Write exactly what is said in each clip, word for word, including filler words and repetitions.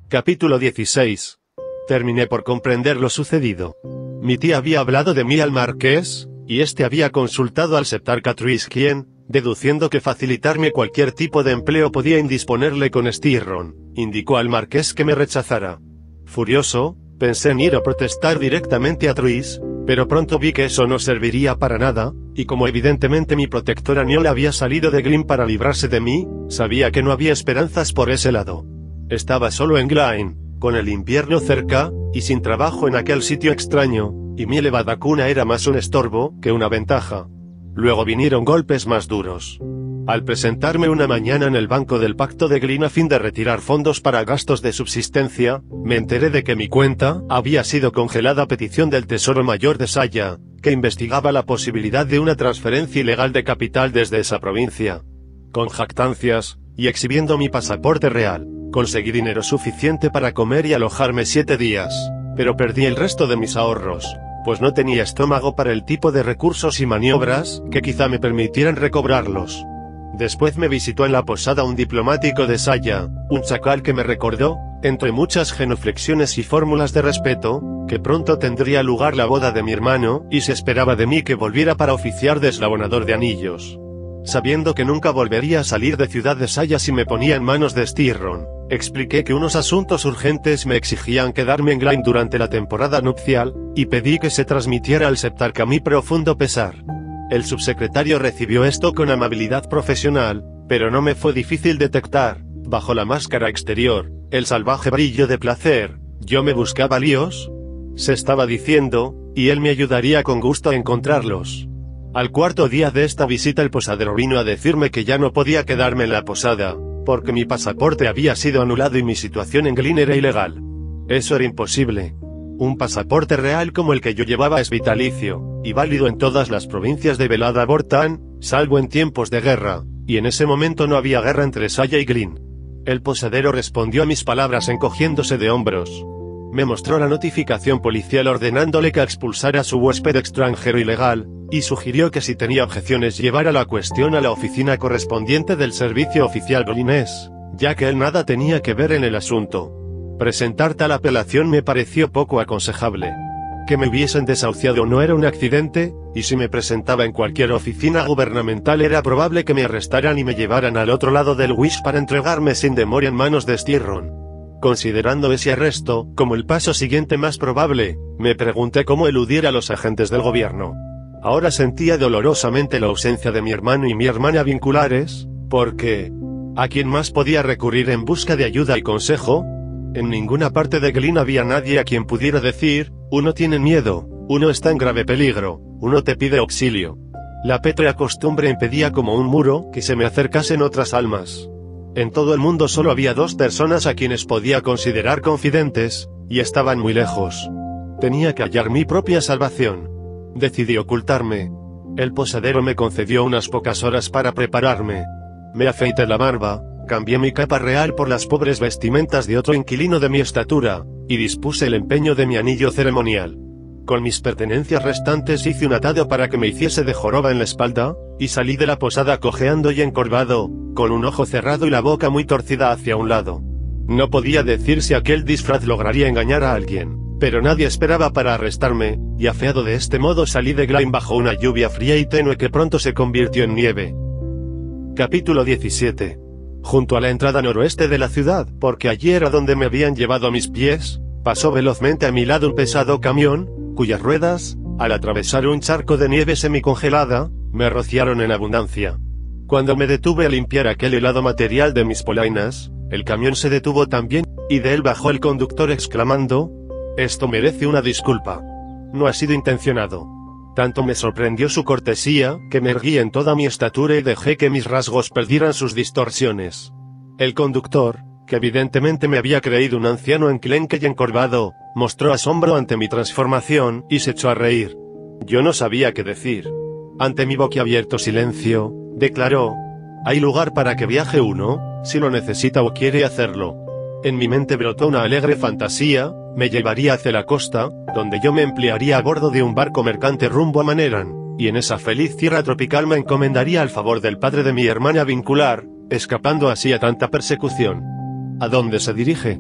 Capítulo dieciséis. Terminé por comprender lo sucedido. Mi tía había hablado de mí al marqués, y este había consultado al septarca Truís quien, deduciendo que facilitarme cualquier tipo de empleo podía indisponerle con Stirron, indicó al marqués que me rechazara. Furioso, pensé en ir a protestar directamente a Truís, pero pronto vi que eso no serviría para nada, y como evidentemente mi protectora Niola había salido de Glynn para librarse de mí, sabía que no había esperanzas por ese lado. Estaba solo en Glynn, con el invierno cerca, y sin trabajo en aquel sitio extraño, y mi elevada cuna era más un estorbo que una ventaja. Luego vinieron golpes más duros. Al presentarme una mañana en el banco del pacto de Glynn a fin de retirar fondos para gastos de subsistencia, me enteré de que mi cuenta había sido congelada a petición del Tesoro Mayor de Saya, que investigaba la posibilidad de una transferencia ilegal de capital desde esa provincia. Con jactancias, y exhibiendo mi pasaporte real, conseguí dinero suficiente para comer y alojarme siete días, pero perdí el resto de mis ahorros, pues no tenía estómago para el tipo de recursos y maniobras que quizá me permitieran recobrarlos. Después me visitó en la posada un diplomático de Saya, un chacal que me recordó, entre muchas genuflexiones y fórmulas de respeto, que pronto tendría lugar la boda de mi hermano, y se esperaba de mí que volviera para oficiar de eslabonador de anillos. Sabiendo que nunca volvería a salir de Ciudad de Saya si me ponía en manos de Stirron, expliqué que unos asuntos urgentes me exigían quedarme en Glynn durante la temporada nupcial, y pedí que se transmitiera al septarca mi profundo pesar. El subsecretario recibió esto con amabilidad profesional, pero no me fue difícil detectar, bajo la máscara exterior, el salvaje brillo de placer. ¿Yo me buscaba líos?, se estaba diciendo, y él me ayudaría con gusto a encontrarlos. Al cuarto día de esta visita el posadero vino a decirme que ya no podía quedarme en la posada, porque mi pasaporte había sido anulado y mi situación en Glynn era ilegal. Eso era imposible. Un pasaporte real como el que yo llevaba es vitalicio, y válido en todas las provincias de Velada Bortán, salvo en tiempos de guerra, y en ese momento no había guerra entre Saya y Glynn. El posadero respondió a mis palabras encogiéndose de hombros. Me mostró la notificación policial ordenándole que expulsara a su huésped extranjero ilegal, y sugirió que si tenía objeciones llevara la cuestión a la oficina correspondiente del servicio oficial glynnés, ya que él nada tenía que ver en el asunto. Presentar tal apelación me pareció poco aconsejable. Que me hubiesen desahuciado no era un accidente, y si me presentaba en cualquier oficina gubernamental era probable que me arrestaran y me llevaran al otro lado del Wish para entregarme sin demora en manos de Stirron. Considerando ese arresto como el paso siguiente más probable, me pregunté cómo eludir a los agentes del gobierno. Ahora sentía dolorosamente la ausencia de mi hermano y mi hermana vinculares, porque ¿a quién más podía recurrir en busca de ayuda y consejo? En ninguna parte de Glynn había nadie a quien pudiera decir, uno tiene miedo, uno está en grave peligro, uno te pide auxilio. La pétrea costumbre impedía como un muro que se me acercasen otras almas. En todo el mundo solo había dos personas a quienes podía considerar confidentes, y estaban muy lejos. Tenía que hallar mi propia salvación. Decidí ocultarme. El posadero me concedió unas pocas horas para prepararme. Me afeité la barba, cambié mi capa real por las pobres vestimentas de otro inquilino de mi estatura, y dispuse el empeño de mi anillo ceremonial. Con mis pertenencias restantes hice un atado para que me hiciese de joroba en la espalda, y salí de la posada cojeando y encorvado, con un ojo cerrado y la boca muy torcida hacia un lado. No podía decir si aquel disfraz lograría engañar a alguien, pero nadie esperaba para arrestarme, y afeado de este modo salí de Glynn bajo una lluvia fría y tenue que pronto se convirtió en nieve. Capítulo diecisiete. Junto a la entrada noroeste de la ciudad, porque allí era donde me habían llevado mis pies, pasó velozmente a mi lado un pesado camión, cuyas ruedas, al atravesar un charco de nieve semicongelada, me rociaron en abundancia. Cuando me detuve a limpiar aquel helado material de mis polainas, el camión se detuvo también, y de él bajó el conductor exclamando, «Esto merece una disculpa. No ha sido intencionado». Tanto me sorprendió su cortesía, que me erguí en toda mi estatura y dejé que mis rasgos perdieran sus distorsiones. El conductor, que evidentemente me había creído un anciano enclenque y encorvado, mostró asombro ante mi transformación, y se echó a reír. Yo no sabía qué decir. Ante mi boquiabierto silencio, declaró, «Hay lugar para que viaje uno, si lo necesita o quiere hacerlo». En mi mente brotó una alegre fantasía, me llevaría hacia la costa, donde yo me emplearía a bordo de un barco mercante rumbo a Maneran, y en esa feliz tierra tropical me encomendaría al favor del padre de mi hermana vincular, escapando así a tanta persecución. ¿A dónde se dirige?,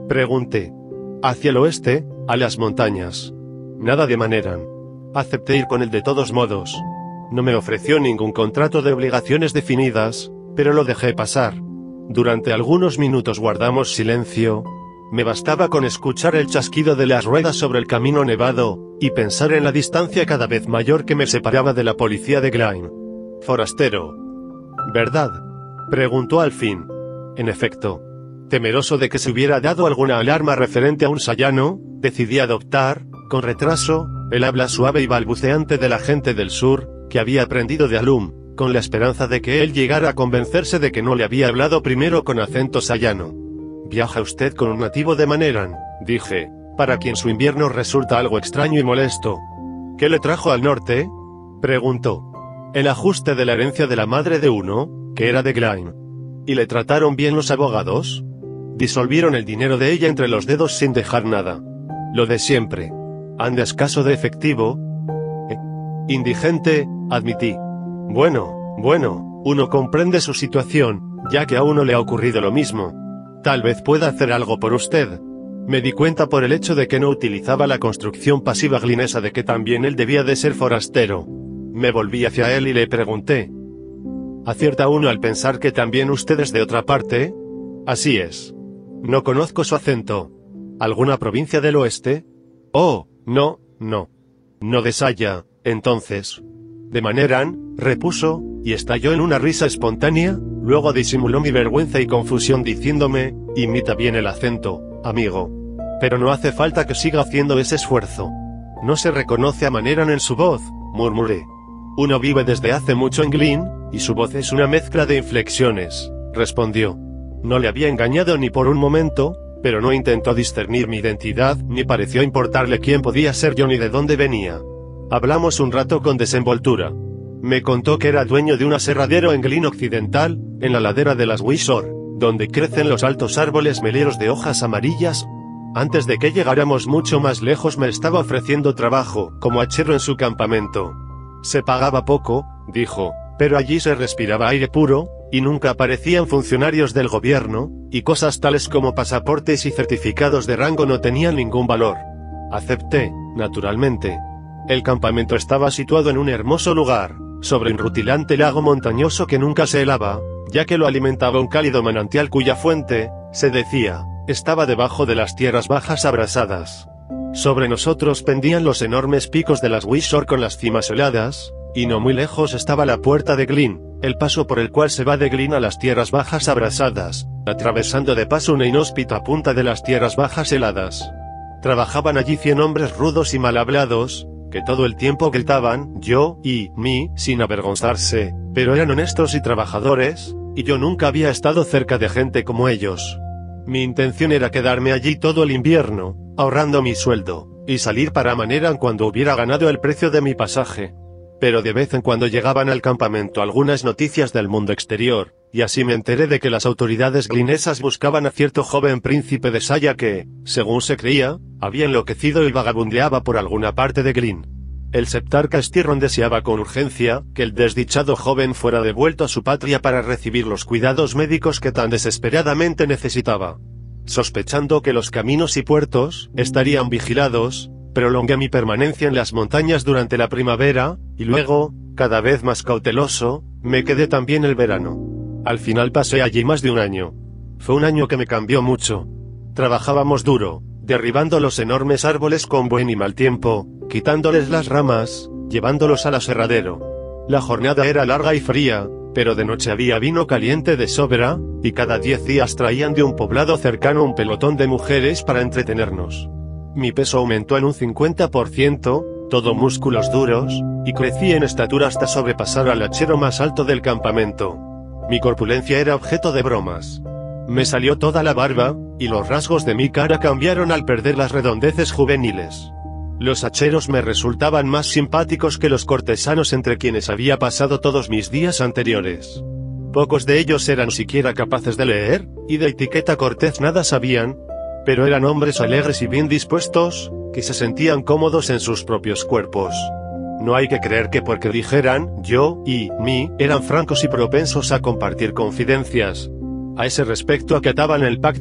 Pregunté. Hacia el oeste, a las montañas. Nada de Maneran. Acepté ir con él de todos modos. No me ofreció ningún contrato de obligaciones definidas, pero lo dejé pasar. Durante algunos minutos guardamos silencio. Me bastaba con escuchar el chasquido de las ruedas sobre el camino nevado, y pensar en la distancia cada vez mayor que me separaba de la policía de Glein. Forastero. ¿Verdad? Preguntó al fin. En efecto. Temeroso de que se hubiera dado alguna alarma referente a un sayano, decidí adoptar, con retraso, el habla suave y balbuceante de la gente del sur, que había aprendido de Alum, con la esperanza de que él llegara a convencerse de que no le había hablado primero con acento sayano. «¿Viaja usted con un nativo de Maneran?», dije, para quien su invierno resulta algo extraño y molesto. «¿Qué le trajo al norte?», preguntó. «El ajuste de la herencia de la madre de uno, que era de Glein». «¿Y le trataron bien los abogados?». «Disolvieron el dinero de ella entre los dedos sin dejar nada. Lo de siempre. Anda escaso de efectivo». Eh, indigente, admití. «Bueno, bueno, uno comprende su situación, ya que a uno le ha ocurrido lo mismo. Tal vez pueda hacer algo por usted». Me di cuenta por el hecho de que no utilizaba la construcción pasiva glinesa de que también él debía de ser forastero. Me volví hacia él y le pregunté. ¿Acierta uno al pensar que también usted es de otra parte? Así es. No conozco su acento. ¿Alguna provincia del oeste? Oh, no, no. No de Saya, entonces. De Maneran, repuso, y estalló en una risa espontánea, luego disimuló mi vergüenza y confusión diciéndome, imita bien el acento, amigo. Pero no hace falta que siga haciendo ese esfuerzo. No se reconoce a Maneran en su voz, murmuré. Uno vive desde hace mucho en Glynn, y su voz es una mezcla de inflexiones, respondió. No le había engañado ni por un momento, pero no intentó discernir mi identidad, ni pareció importarle quién podía ser yo ni de dónde venía. Hablamos un rato con desenvoltura. Me contó que era dueño de un aserradero en Glynn Occidental, en la ladera de las Wisor, donde crecen los altos árboles meleros de hojas amarillas. Antes de que llegáramos mucho más lejos me estaba ofreciendo trabajo, como hachero en su campamento. Se pagaba poco, dijo, pero allí se respiraba aire puro, y nunca aparecían funcionarios del gobierno, y cosas tales como pasaportes y certificados de rango no tenían ningún valor. Acepté, naturalmente. El campamento estaba situado en un hermoso lugar, sobre un rutilante lago montañoso que nunca se helaba, ya que lo alimentaba un cálido manantial cuya fuente, se decía, estaba debajo de las tierras bajas abrasadas. Sobre nosotros pendían los enormes picos de las Wisor con las cimas heladas, y no muy lejos estaba la puerta de Glynn, el paso por el cual se va de Glynn a las tierras bajas abrasadas, atravesando de paso una inhóspita punta de las tierras bajas heladas. Trabajaban allí cien hombres rudos y mal hablados, que todo el tiempo gritaban, yo, y, mí, sin avergonzarse, pero eran honestos y trabajadores, y yo nunca había estado cerca de gente como ellos. Mi intención era quedarme allí todo el invierno, ahorrando mi sueldo, y salir para Maneran cuando hubiera ganado el precio de mi pasaje. Pero de vez en cuando llegaban al campamento algunas noticias del mundo exterior, y así me enteré de que las autoridades glynesas buscaban a cierto joven príncipe de Saya que, según se creía, había enloquecido y vagabundeaba por alguna parte de Glynn. El septarca Stirron deseaba con urgencia que el desdichado joven fuera devuelto a su patria para recibir los cuidados médicos que tan desesperadamente necesitaba. Sospechando que los caminos y puertos estarían vigilados, prolongué mi permanencia en las montañas durante la primavera, y luego, cada vez más cauteloso, me quedé también el verano. Al final pasé allí más de un año. Fue un año que me cambió mucho. Trabajábamos duro, derribando los enormes árboles con buen y mal tiempo, quitándoles las ramas, llevándolos al aserradero. La jornada era larga y fría, pero de noche había vino caliente de sobra, y cada diez días traían de un poblado cercano un pelotón de mujeres para entretenernos. Mi peso aumentó en un cincuenta por ciento, todo músculos duros, y crecí en estatura hasta sobrepasar al hachero más alto del campamento. Mi corpulencia era objeto de bromas. Me salió toda la barba, y los rasgos de mi cara cambiaron al perder las redondeces juveniles. Los hacheros me resultaban más simpáticos que los cortesanos entre quienes había pasado todos mis días anteriores. Pocos de ellos eran siquiera capaces de leer, y de etiqueta cortés nada sabían, pero eran hombres alegres y bien dispuestos, que se sentían cómodos en sus propios cuerpos. No hay que creer que porque dijeran, yo, y, mí, eran francos y propensos a compartir confidencias. A ese respecto acataban el pacto,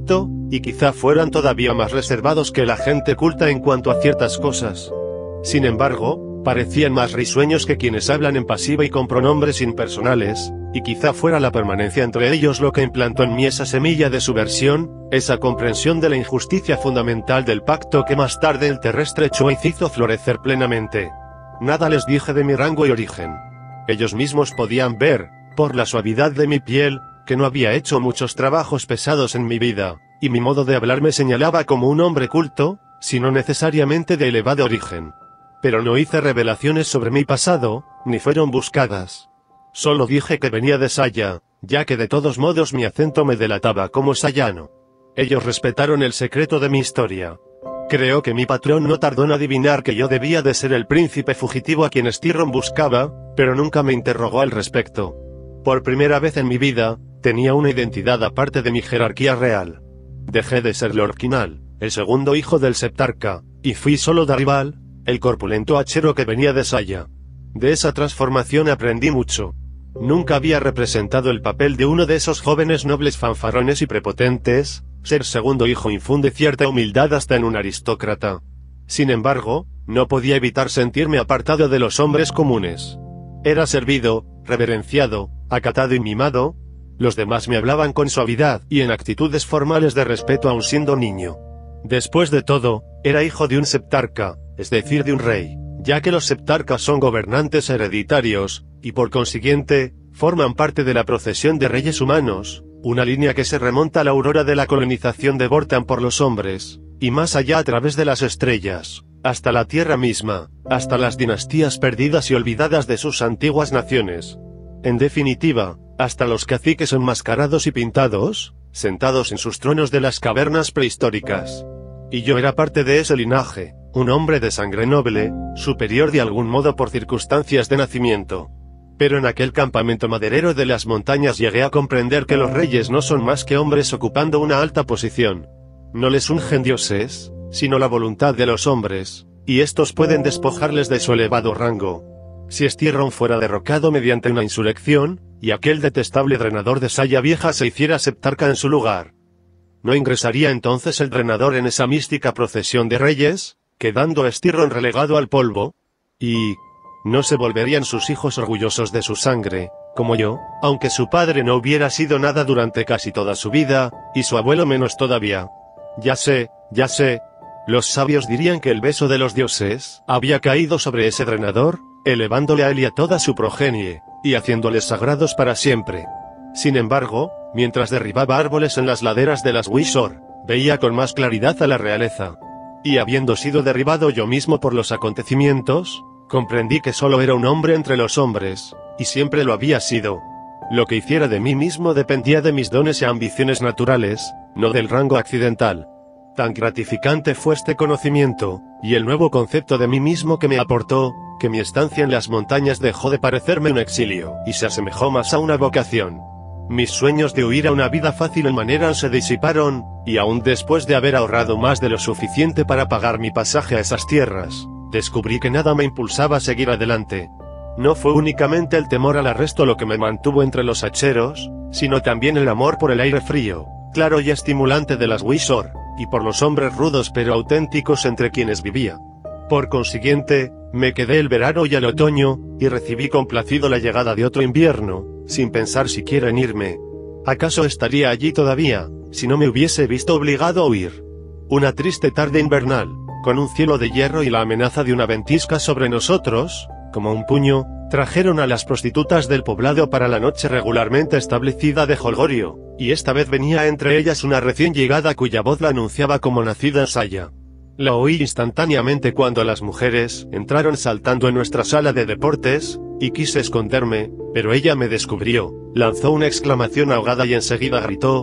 y quizá fueran todavía más reservados que la gente culta en cuanto a ciertas cosas. Sin embargo, parecían más risueños que quienes hablan en pasiva y con pronombres impersonales, y quizá fuera la permanencia entre ellos lo que implantó en mí esa semilla de subversión, esa comprensión de la injusticia fundamental del pacto que más tarde el terrestre Choice hizo florecer plenamente. Nada les dije de mi rango y origen. Ellos mismos podían ver, por la suavidad de mi piel, que no había hecho muchos trabajos pesados en mi vida, y mi modo de hablar me señalaba como un hombre culto, sino necesariamente de elevado origen. Pero no hice revelaciones sobre mi pasado, ni fueron buscadas. Solo dije que venía de Saya, ya que de todos modos mi acento me delataba como sayano. Ellos respetaron el secreto de mi historia. Creo que mi patrón no tardó en adivinar que yo debía de ser el príncipe fugitivo a quien Stirron buscaba, pero nunca me interrogó al respecto. Por primera vez en mi vida, tenía una identidad aparte de mi jerarquía real. Dejé de ser Lord Kinal, el segundo hijo del Septarca, y fui solo Darival, el corpulento hachero que venía de Saya. De esa transformación aprendí mucho. Nunca había representado el papel de uno de esos jóvenes nobles fanfarrones y prepotentes. Ser segundo hijo infunde cierta humildad hasta en un aristócrata. Sin embargo, no podía evitar sentirme apartado de los hombres comunes. Era servido, reverenciado, acatado y mimado. Los demás me hablaban con suavidad y en actitudes formales de respeto aun siendo niño. Después de todo, era hijo de un septarca, es decir de un rey, ya que los septarcas son gobernantes hereditarios, y por consiguiente, forman parte de la procesión de reyes humanos, una línea que se remonta a la aurora de la colonización de Vortan por los hombres, y más allá a través de las estrellas, hasta la tierra misma, hasta las dinastías perdidas y olvidadas de sus antiguas naciones. En definitiva, hasta los caciques enmascarados y pintados, sentados en sus tronos de las cavernas prehistóricas. Y yo era parte de ese linaje, un hombre de sangre noble, superior de algún modo por circunstancias de nacimiento. Pero en aquel campamento maderero de las montañas llegué a comprender que los reyes no son más que hombres ocupando una alta posición. No les ungen dioses, sino la voluntad de los hombres, y estos pueden despojarles de su elevado rango. Si Stirron fuera derrocado mediante una insurrección, y aquel detestable drenador de Saya Vieja se hiciera septarca en su lugar, ¿no ingresaría entonces el drenador en esa mística procesión de reyes, quedando a Stirron relegado al polvo? Y ¿no se volverían sus hijos orgullosos de su sangre, como yo, aunque su padre no hubiera sido nada durante casi toda su vida, y su abuelo menos todavía? Ya sé, ya sé. Los sabios dirían que el beso de los dioses había caído sobre ese drenador, elevándole a él y a toda su progenie, y haciéndoles sagrados para siempre. Sin embargo, mientras derribaba árboles en las laderas de las Wisor, veía con más claridad a la realeza. Y habiendo sido derribado yo mismo por los acontecimientos, comprendí que solo era un hombre entre los hombres, y siempre lo había sido. Lo que hiciera de mí mismo dependía de mis dones y ambiciones naturales, no del rango accidental. Tan gratificante fue este conocimiento, y el nuevo concepto de mí mismo que me aportó, que mi estancia en las montañas dejó de parecerme un exilio, y se asemejó más a una vocación. Mis sueños de huir a una vida fácil en Maneran se disiparon, y aún después de haber ahorrado más de lo suficiente para pagar mi pasaje a esas tierras, descubrí que nada me impulsaba a seguir adelante. No fue únicamente el temor al arresto lo que me mantuvo entre los hacheros, sino también el amor por el aire frío, claro y estimulante de las Wisor, y por los hombres rudos pero auténticos entre quienes vivía. Por consiguiente, me quedé el verano y el otoño, y recibí complacido la llegada de otro invierno, sin pensar siquiera en irme. ¿Acaso estaría allí todavía, si no me hubiese visto obligado a huir? Una triste tarde invernal, con un cielo de hierro y la amenaza de una ventisca sobre nosotros, como un puño, trajeron a las prostitutas del poblado para la noche regularmente establecida de jolgorio, y esta vez venía entre ellas una recién llegada cuya voz la anunciaba como nacida en Saya. La oí instantáneamente cuando las mujeres entraron saltando en nuestra sala de deportes, y quise esconderme, pero ella me descubrió, lanzó una exclamación ahogada y enseguida gritó: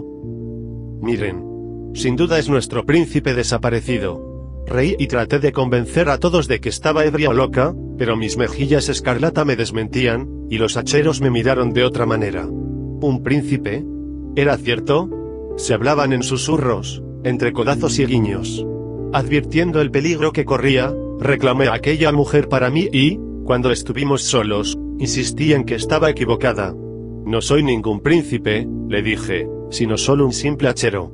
«Miren. Sin duda es nuestro príncipe desaparecido». Reí y traté de convencer a todos de que estaba ebria o loca, pero mis mejillas escarlata me desmentían, y los hacheros me miraron de otra manera. ¿Un príncipe? ¿Era cierto? Se hablaban en susurros, entre codazos y guiños. Advirtiendo el peligro que corría, reclamé a aquella mujer para mí y, cuando estuvimos solos, insistí en que estaba equivocada. No soy ningún príncipe, le dije, sino solo un simple hachero.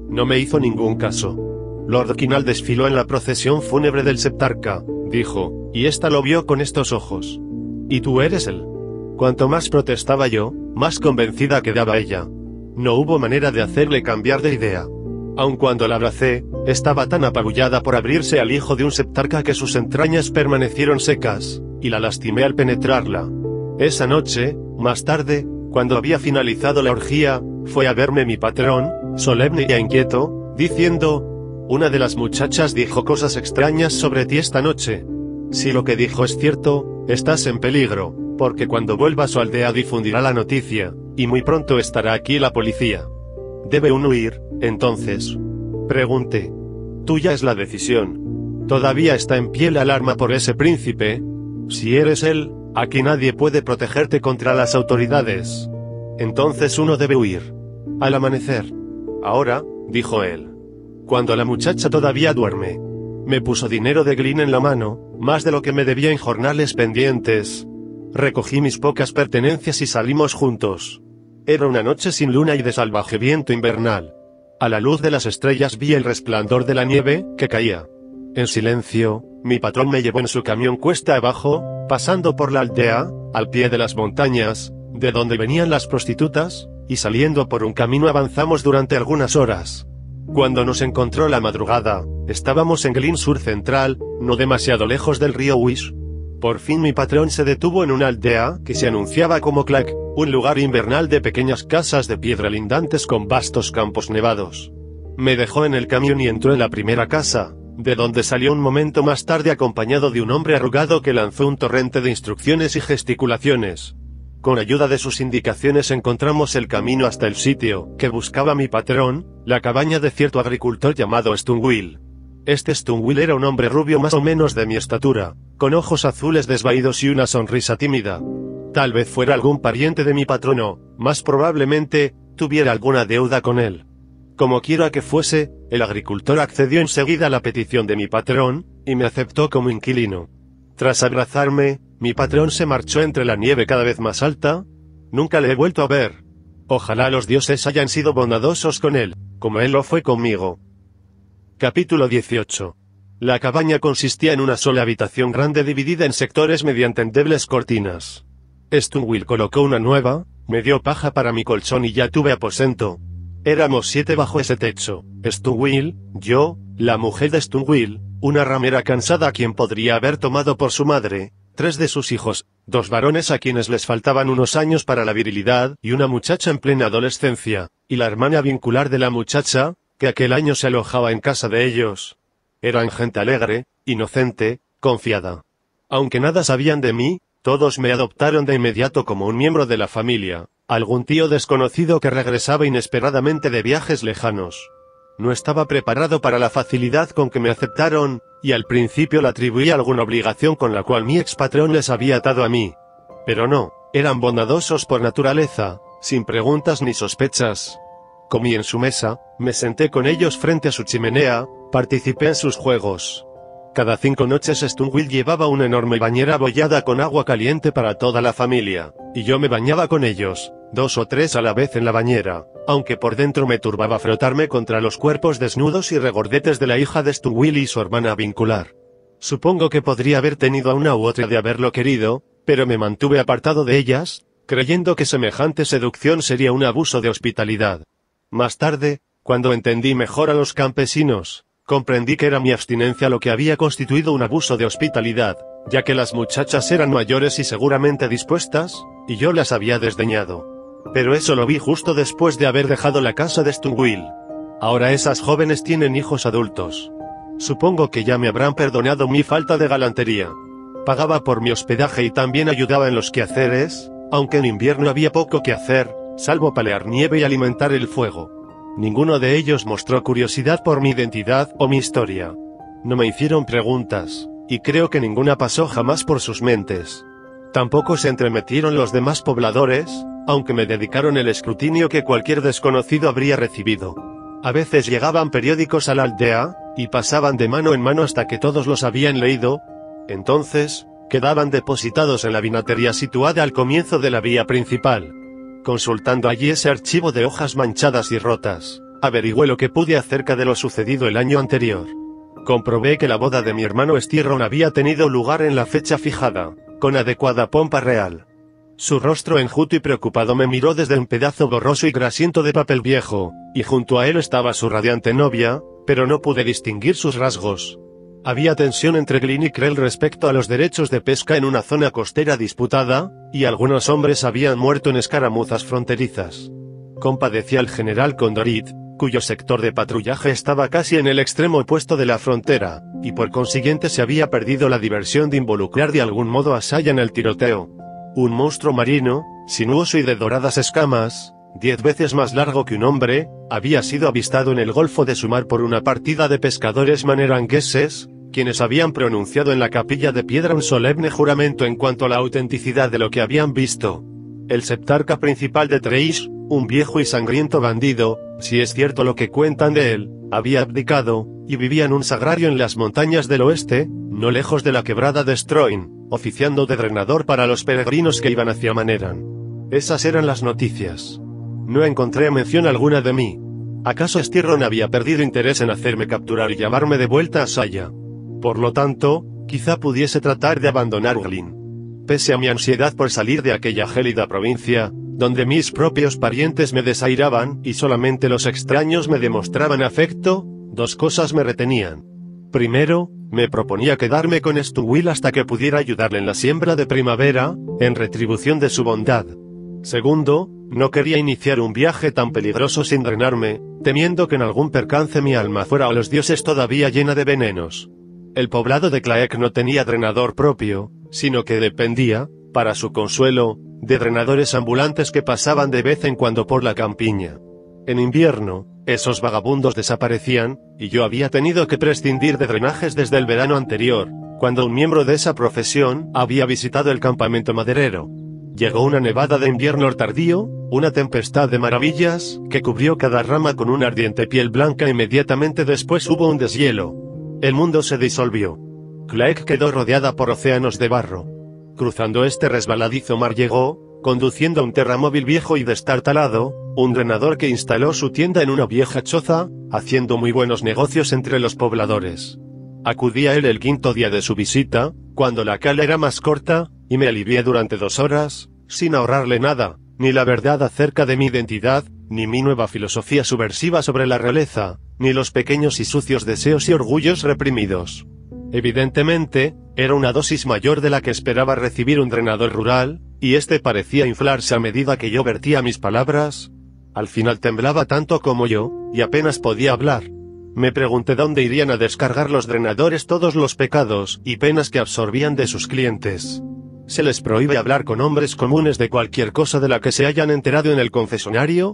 No me hizo ningún caso. Lord Kinal desfiló en la procesión fúnebre del septarca, dijo, y ésta lo vio con estos ojos. Y tú eres él. Cuanto más protestaba yo, más convencida quedaba ella. No hubo manera de hacerle cambiar de idea. Aun cuando la abracé, estaba tan apabullada por abrirse al hijo de un septarca que sus entrañas permanecieron secas, y la lastimé al penetrarla. Esa noche, más tarde, cuando había finalizado la orgía, fue a verme mi patrón, solemne e inquieto, diciendo, una de las muchachas dijo cosas extrañas sobre ti esta noche. Si lo que dijo es cierto, estás en peligro, porque cuando vuelva a su aldea difundirá la noticia, y muy pronto estará aquí la policía. ¿Debe uno huir, entonces? Pregunté. Tuya es la decisión. Todavía está en pie la alarma por ese príncipe. Si eres él, aquí nadie puede protegerte contra las autoridades. Entonces uno debe huir. Al amanecer. Ahora, dijo él. Cuando la muchacha todavía duerme. Me puso dinero de Glynn en la mano, más de lo que me debía en jornales pendientes. Recogí mis pocas pertenencias y salimos juntos. Era una noche sin luna y de salvaje viento invernal. A la luz de las estrellas vi el resplandor de la nieve, que caía. En silencio, mi patrón me llevó en su camión cuesta abajo, pasando por la aldea, al pie de las montañas, de donde venían las prostitutas, y saliendo por un camino avanzamos durante algunas horas. Cuando nos encontró la madrugada, estábamos en Glynn Sur Central, no demasiado lejos del río Wish. Por fin mi patrón se detuvo en una aldea que se anunciaba como Clack, un lugar invernal de pequeñas casas de piedra lindantes con vastos campos nevados. Me dejó en el camión y entró en la primera casa, de donde salió un momento más tarde acompañado de un hombre arrugado que lanzó un torrente de instrucciones y gesticulaciones. Con ayuda de sus indicaciones encontramos el camino hasta el sitio que buscaba mi patrón, la cabaña de cierto agricultor llamado Stunwill. Este Stunwill era un hombre rubio más o menos de mi estatura, con ojos azules desvaídos y una sonrisa tímida. Tal vez fuera algún pariente de mi patrono, más probablemente, tuviera alguna deuda con él. Como quiera que fuese, el agricultor accedió enseguida a la petición de mi patrón, y me aceptó como inquilino. Tras abrazarme, mi patrón se marchó entre la nieve cada vez más alta. Nunca le he vuelto a ver. Ojalá los dioses hayan sido bondadosos con él, como él lo fue conmigo. Capítulo dieciocho. La cabaña consistía en una sola habitación grande dividida en sectores mediante endebles cortinas. Stunwill colocó una nueva, me dio paja para mi colchón y ya tuve aposento. Éramos siete bajo ese techo, Stunwill, yo, la mujer de Stunwill, una ramera cansada a quien podría haber tomado por su madre, tres de sus hijos, dos varones a quienes les faltaban unos años para la virilidad y una muchacha en plena adolescencia, y la hermana vincular de la muchacha, que aquel año se alojaba en casa de ellos. Eran gente alegre, inocente, confiada. Aunque nada sabían de mí, todos me adoptaron de inmediato como un miembro de la familia, algún tío desconocido que regresaba inesperadamente de viajes lejanos. No estaba preparado para la facilidad con que me aceptaron, y al principio le atribuí alguna obligación con la cual mi expatrón les había atado a mí. Pero no, eran bondadosos por naturaleza, sin preguntas ni sospechas. Comí en su mesa, me senté con ellos frente a su chimenea, participé en sus juegos. Cada cinco noches Stunwill llevaba una enorme bañera abollada con agua caliente para toda la familia, y yo me bañaba con ellos, dos o tres a la vez en la bañera, aunque por dentro me turbaba frotarme contra los cuerpos desnudos y regordetes de la hija de Stunwill y su hermana vincular. Supongo que podría haber tenido a una u otra de haberlo querido, pero me mantuve apartado de ellas, creyendo que semejante seducción sería un abuso de hospitalidad. Más tarde, cuando entendí mejor a los campesinos, comprendí que era mi abstinencia lo que había constituido un abuso de hospitalidad, ya que las muchachas eran mayores y seguramente dispuestas, y yo las había desdeñado. Pero eso lo vi justo después de haber dejado la casa de Stunwill. Ahora esas jóvenes tienen hijos adultos. Supongo que ya me habrán perdonado mi falta de galantería. Pagaba por mi hospedaje y también ayudaba en los quehaceres, aunque en invierno había poco que hacer, salvo palear nieve y alimentar el fuego. Ninguno de ellos mostró curiosidad por mi identidad o mi historia. No me hicieron preguntas, y creo que ninguna pasó jamás por sus mentes. Tampoco se entremetieron los demás pobladores, aunque me dedicaron el escrutinio que cualquier desconocido habría recibido. A veces llegaban periódicos a la aldea, y pasaban de mano en mano hasta que todos los habían leído. Entonces, quedaban depositados en la vinatería situada al comienzo de la vía principal. Consultando allí ese archivo de hojas manchadas y rotas, averigüé lo que pude acerca de lo sucedido el año anterior. Comprobé que la boda de mi hermano Stirron había tenido lugar en la fecha fijada, con adecuada pompa real. Su rostro enjuto y preocupado me miró desde un pedazo borroso y grasiento de papel viejo, y junto a él estaba su radiante novia, pero no pude distinguir sus rasgos. Había tensión entre Glynn y Krell respecto a los derechos de pesca en una zona costera disputada, y algunos hombres habían muerto en escaramuzas fronterizas. Compadecía al general Condorit, cuyo sector de patrullaje estaba casi en el extremo opuesto de la frontera, y por consiguiente se había perdido la diversión de involucrar de algún modo a Saya en el tiroteo. Un monstruo marino, sinuoso y de doradas escamas, diez veces más largo que un hombre, había sido avistado en el Golfo de Sumar por una partida de pescadores manerangueses, quienes habían pronunciado en la capilla de piedra un solemne juramento en cuanto a la autenticidad de lo que habían visto. El septarca principal de Treish, un viejo y sangriento bandido, si es cierto lo que cuentan de él, había abdicado, y vivía en un sagrario en las montañas del oeste, no lejos de la quebrada de Stroin, oficiando de drenador para los peregrinos que iban hacia Maneran. Esas eran las noticias. No encontré mención alguna de mí. ¿Acaso Stirron había perdido interés en hacerme capturar y llevarme de vuelta a Saya? Por lo tanto, quizá pudiese tratar de abandonar Glynn. Pese a mi ansiedad por salir de aquella gélida provincia, donde mis propios parientes me desairaban y solamente los extraños me demostraban afecto, dos cosas me retenían. Primero, me proponía quedarme con Stungwyl hasta que pudiera ayudarle en la siembra de primavera, en retribución de su bondad. Segundo, no quería iniciar un viaje tan peligroso sin drenarme, temiendo que en algún percance mi alma fuera a los dioses todavía llena de venenos. El poblado de Claek no tenía drenador propio, sino que dependía, para su consuelo, de drenadores ambulantes que pasaban de vez en cuando por la campiña. En invierno, esos vagabundos desaparecían, y yo había tenido que prescindir de drenajes desde el verano anterior, cuando un miembro de esa profesión había visitado el campamento maderero. Llegó una nevada de invierno tardío, una tempestad de maravillas, que cubrió cada rama con una ardiente piel blanca e inmediatamente después hubo un deshielo. El mundo se disolvió. Claek quedó rodeada por océanos de barro. Cruzando este resbaladizo mar llegó, conduciendo un terramóvil viejo y destartalado, un drenador que instaló su tienda en una vieja choza, haciendo muy buenos negocios entre los pobladores. Acudí a él el quinto día de su visita, cuando la cala era más corta, y me alivié durante dos horas, sin ahorrarle nada, ni la verdad acerca de mi identidad, ni mi nueva filosofía subversiva sobre la realeza, ni los pequeños y sucios deseos y orgullos reprimidos. Evidentemente, era una dosis mayor de la que esperaba recibir un drenador rural, y este parecía inflarse a medida que yo vertía mis palabras. Al final temblaba tanto como yo, y apenas podía hablar. Me pregunté dónde irían a descargar los drenadores todos los pecados y penas que absorbían de sus clientes. ¿Se les prohíbe hablar con hombres comunes de cualquier cosa de la que se hayan enterado en el confesionario?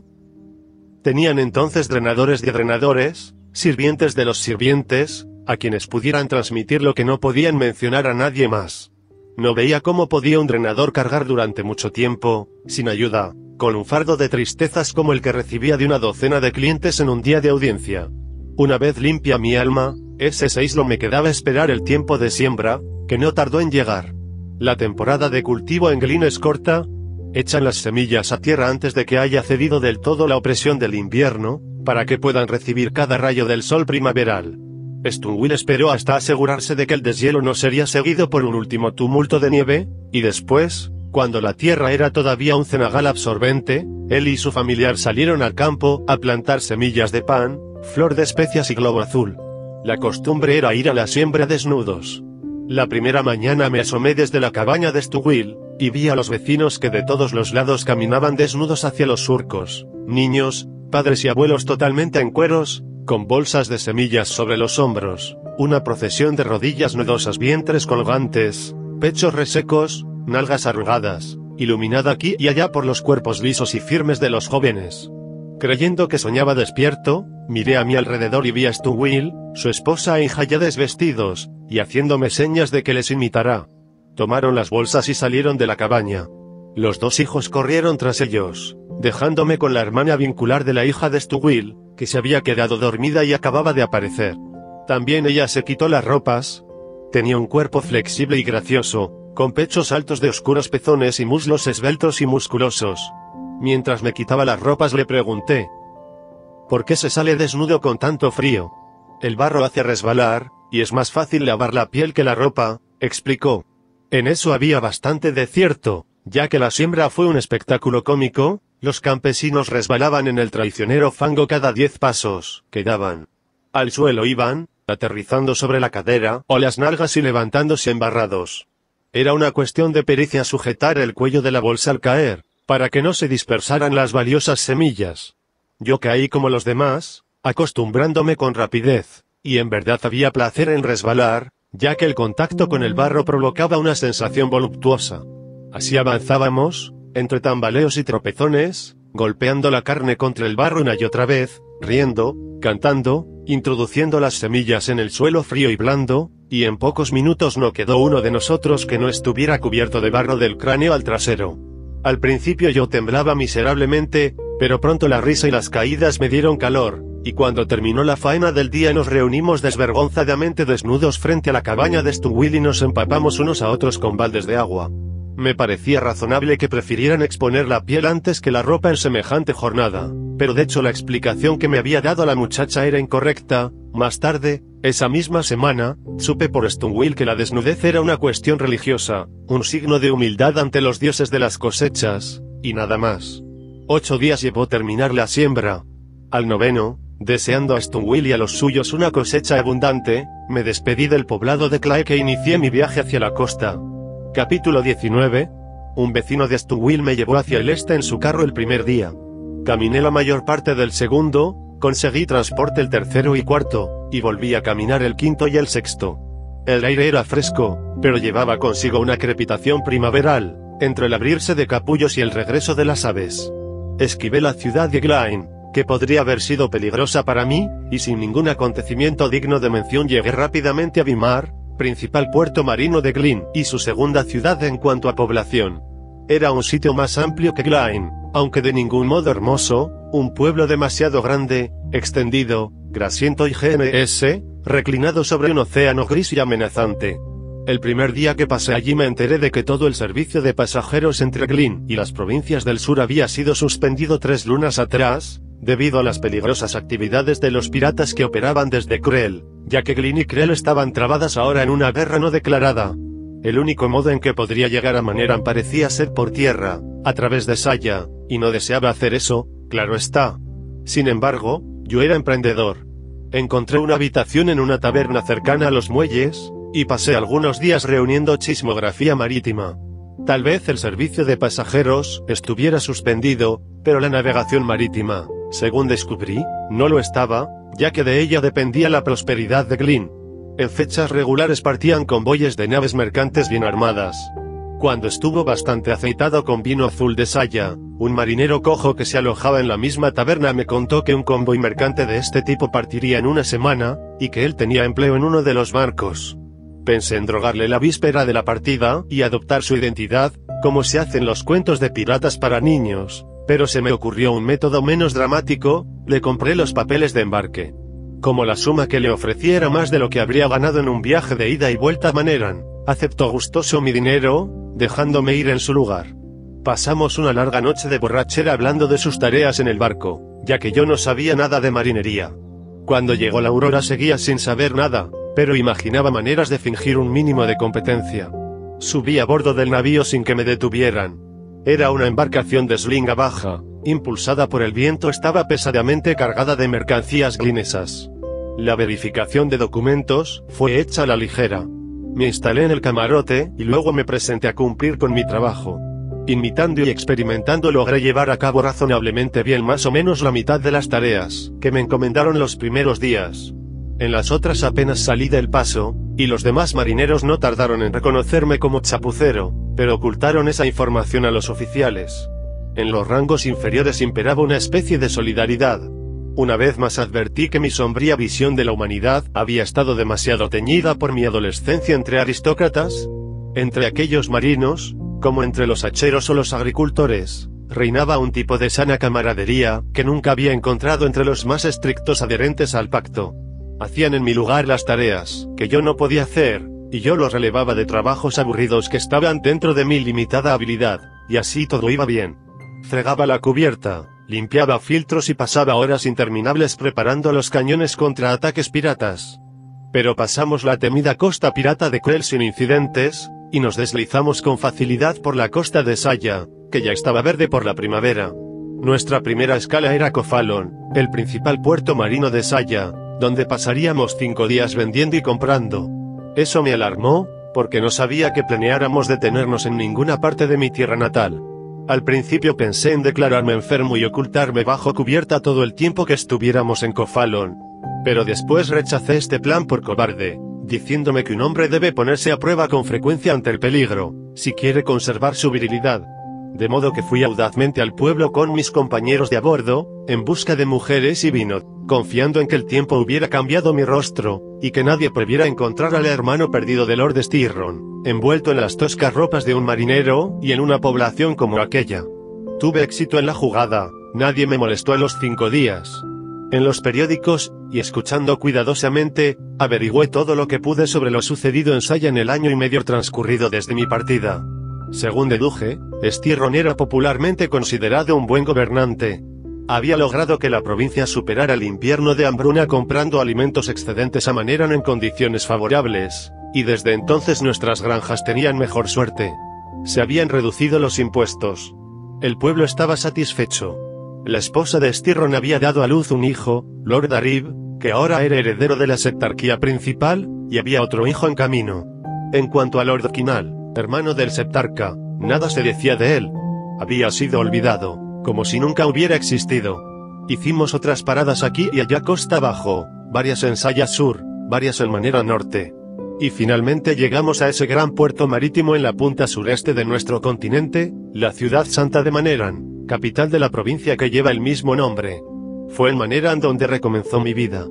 ¿Tenían entonces drenadores de drenadores, sirvientes de los sirvientes, a quienes pudieran transmitir lo que no podían mencionar a nadie más? No veía cómo podía un drenador cargar durante mucho tiempo, sin ayuda, con un fardo de tristezas como el que recibía de una docena de clientes en un día de audiencia. Una vez limpia mi alma, ese seislo me quedaba esperar el tiempo de siembra, que no tardó en llegar. La temporada de cultivo en Glynn es corta, echan las semillas a tierra antes de que haya cedido del todo la opresión del invierno, para que puedan recibir cada rayo del sol primaveral. Stungwyl esperó hasta asegurarse de que el deshielo no sería seguido por un último tumulto de nieve, y después, cuando la tierra era todavía un cenagal absorbente, él y su familiar salieron al campo a plantar semillas de pan, flor de especias y globo azul. La costumbre era ir a la siembra desnudos. La primera mañana me asomé desde la cabaña de Stungwyl, y vi a los vecinos que de todos los lados caminaban desnudos hacia los surcos, niños, padres y abuelos totalmente en cueros, con bolsas de semillas sobre los hombros, una procesión de rodillas nudosas, vientres colgantes, pechos resecos, nalgas arrugadas, iluminada aquí y allá por los cuerpos lisos y firmes de los jóvenes. Creyendo que soñaba despierto, miré a mi alrededor y vi a Stungwyl, su esposa e hija ya desvestidos, y haciéndome señas de que les imitara. Tomaron las bolsas y salieron de la cabaña. Los dos hijos corrieron tras ellos, dejándome con la hermana vincular de la hija de Stungwyl, que se había quedado dormida y acababa de aparecer. También ella se quitó las ropas. Tenía un cuerpo flexible y gracioso, con pechos altos de oscuros pezones y muslos esbeltos y musculosos. Mientras me quitaba las ropas le pregunté: ¿Por qué se sale desnudo con tanto frío? El barro hace resbalar, y es más fácil lavar la piel que la ropa, explicó. En eso había bastante de cierto, ya que la siembra fue un espectáculo cómico, los campesinos resbalaban en el traicionero fango cada diez pasos que daban. Al suelo iban, aterrizando sobre la cadera o las nalgas y levantándose embarrados. Era una cuestión de pericia sujetar el cuello de la bolsa al caer, para que no se dispersaran las valiosas semillas. Yo caí como los demás, acostumbrándome con rapidez, y en verdad había placer en resbalar, ya que el contacto con el barro provocaba una sensación voluptuosa. Así avanzábamos, entre tambaleos y tropezones, golpeando la carne contra el barro una y otra vez, riendo, cantando, introduciendo las semillas en el suelo frío y blando, y en pocos minutos no quedó uno de nosotros que no estuviera cubierto de barro del cráneo al trasero. Al principio yo temblaba miserablemente, pero pronto la risa y las caídas me dieron calor, y cuando terminó la faena del día nos reunimos desvergonzadamente desnudos frente a la cabaña de Stunwell y nos empapamos unos a otros con baldes de agua. Me parecía razonable que prefirieran exponer la piel antes que la ropa en semejante jornada, pero de hecho la explicación que me había dado la muchacha era incorrecta. Más tarde, esa misma semana, supe por Stunwell que la desnudez era una cuestión religiosa, un signo de humildad ante los dioses de las cosechas, y nada más. Ocho días llevó terminar la siembra. Al noveno, deseando a Stunwell y a los suyos una cosecha abundante, me despedí del poblado de Clay e inicié mi viaje hacia la costa. Capítulo diecinueve. Un vecino de Stunwell me llevó hacia el este en su carro el primer día. Caminé la mayor parte del segundo, conseguí transporte el tercero y cuarto, y volví a caminar el quinto y el sexto. El aire era fresco, pero llevaba consigo una crepitación primaveral, entre el abrirse de capullos y el regreso de las aves. Esquivé la ciudad de Glynn, que podría haber sido peligrosa para mí, y sin ningún acontecimiento digno de mención llegué rápidamente a Vimar, principal puerto marino de Glynn, y su segunda ciudad en cuanto a población. Era un sitio más amplio que Glynn, aunque de ningún modo hermoso, un pueblo demasiado grande, extendido, grasiento y gns, reclinado sobre un océano gris y amenazante. El primer día que pasé allí me enteré de que todo el servicio de pasajeros entre Glynn y las provincias del sur había sido suspendido tres lunas atrás, debido a las peligrosas actividades de los piratas que operaban desde Krell, ya que Glynn y Krell estaban trabadas ahora en una guerra no declarada. El único modo en que podría llegar a Maneran parecía ser por tierra, a través de Saya, y no deseaba hacer eso, claro está. Sin embargo, yo era emprendedor. Encontré una habitación en una taberna cercana a los muelles, y pasé algunos días reuniendo chismografía marítima. Tal vez el servicio de pasajeros estuviera suspendido, pero la navegación marítima, según descubrí, no lo estaba, ya que de ella dependía la prosperidad de Glynn. En fechas regulares partían convoyes de naves mercantes bien armadas. Cuando estuvo bastante aceitado con vino azul de Saya, un marinero cojo que se alojaba en la misma taberna me contó que un convoy mercante de este tipo partiría en una semana, y que él tenía empleo en uno de los barcos. Pensé en drogarle la víspera de la partida, y adoptar su identidad, como se hace en los cuentos de piratas para niños, pero se me ocurrió un método menos dramático. Le compré los papeles de embarque. Como la suma que le ofrecí era más de lo que habría ganado en un viaje de ida y vuelta a Maneran, aceptó gustoso mi dinero, dejándome ir en su lugar. Pasamos una larga noche de borrachera hablando de sus tareas en el barco, ya que yo no sabía nada de marinería. Cuando llegó la aurora seguía sin saber nada, pero imaginaba maneras de fingir un mínimo de competencia. Subí a bordo del navío sin que me detuvieran. Era una embarcación de slinga baja, impulsada por el viento, estaba pesadamente cargada de mercancías glinesas. La verificación de documentos fue hecha a la ligera. Me instalé en el camarote, y luego me presenté a cumplir con mi trabajo. Imitando y experimentando logré llevar a cabo razonablemente bien más o menos la mitad de las tareas que me encomendaron los primeros días. En las otras apenas salí del paso, y los demás marineros no tardaron en reconocerme como chapucero, pero ocultaron esa información a los oficiales. En los rangos inferiores imperaba una especie de solidaridad. Una vez más advertí que mi sombría visión de la humanidad había estado demasiado teñida por mi adolescencia entre aristócratas. Entre aquellos marinos, como entre los hacheros o los agricultores, reinaba un tipo de sana camaradería que nunca había encontrado entre los más estrictos adherentes al pacto. Hacían en mi lugar las tareas que yo no podía hacer, y yo los relevaba de trabajos aburridos que estaban dentro de mi limitada habilidad, y así todo iba bien. Fregaba la cubierta, limpiaba filtros y pasaba horas interminables preparando los cañones contra ataques piratas. Pero pasamos la temida costa pirata de Krell sin incidentes, y nos deslizamos con facilidad por la costa de Saya, que ya estaba verde por la primavera. Nuestra primera escala era Kofalon, el principal puerto marino de Saya, donde pasaríamos cinco días vendiendo y comprando. Eso me alarmó, porque no sabía que planeáramos detenernos en ninguna parte de mi tierra natal. Al principio pensé en declararme enfermo y ocultarme bajo cubierta todo el tiempo que estuviéramos en Kofalon. Pero después rechacé este plan por cobarde, diciéndome que un hombre debe ponerse a prueba con frecuencia ante el peligro, si quiere conservar su virilidad. De modo que fui audazmente al pueblo con mis compañeros de a bordo, en busca de mujeres y vino, confiando en que el tiempo hubiera cambiado mi rostro, y que nadie previera encontrar al hermano perdido de Lord Stirron, envuelto en las toscas ropas de un marinero, y en una población como aquella. Tuve éxito en la jugada, nadie me molestó en los cinco días. En los periódicos, y escuchando cuidadosamente, averigüé todo lo que pude sobre lo sucedido en Saya en el año y medio transcurrido desde mi partida. Según deduje, Stirron era popularmente considerado un buen gobernante. Había logrado que la provincia superara el invierno de hambruna comprando alimentos excedentes a Maneran en condiciones favorables, y desde entonces nuestras granjas tenían mejor suerte. Se habían reducido los impuestos. El pueblo estaba satisfecho. La esposa de Stirron había dado a luz un hijo, Lord Darib, que ahora era heredero de la septarquía principal, y había otro hijo en camino. En cuanto a Lord Kinal, hermano del septarca, nada se decía de él. Había sido olvidado, como si nunca hubiera existido. Hicimos otras paradas aquí y allá costa abajo, varias en Saya Sur, varias en Maneran Norte. Y finalmente llegamos a ese gran puerto marítimo en la punta sureste de nuestro continente, la ciudad santa de Maneran, capital de la provincia que lleva el mismo nombre. Fue en Maneran donde recomenzó mi vida.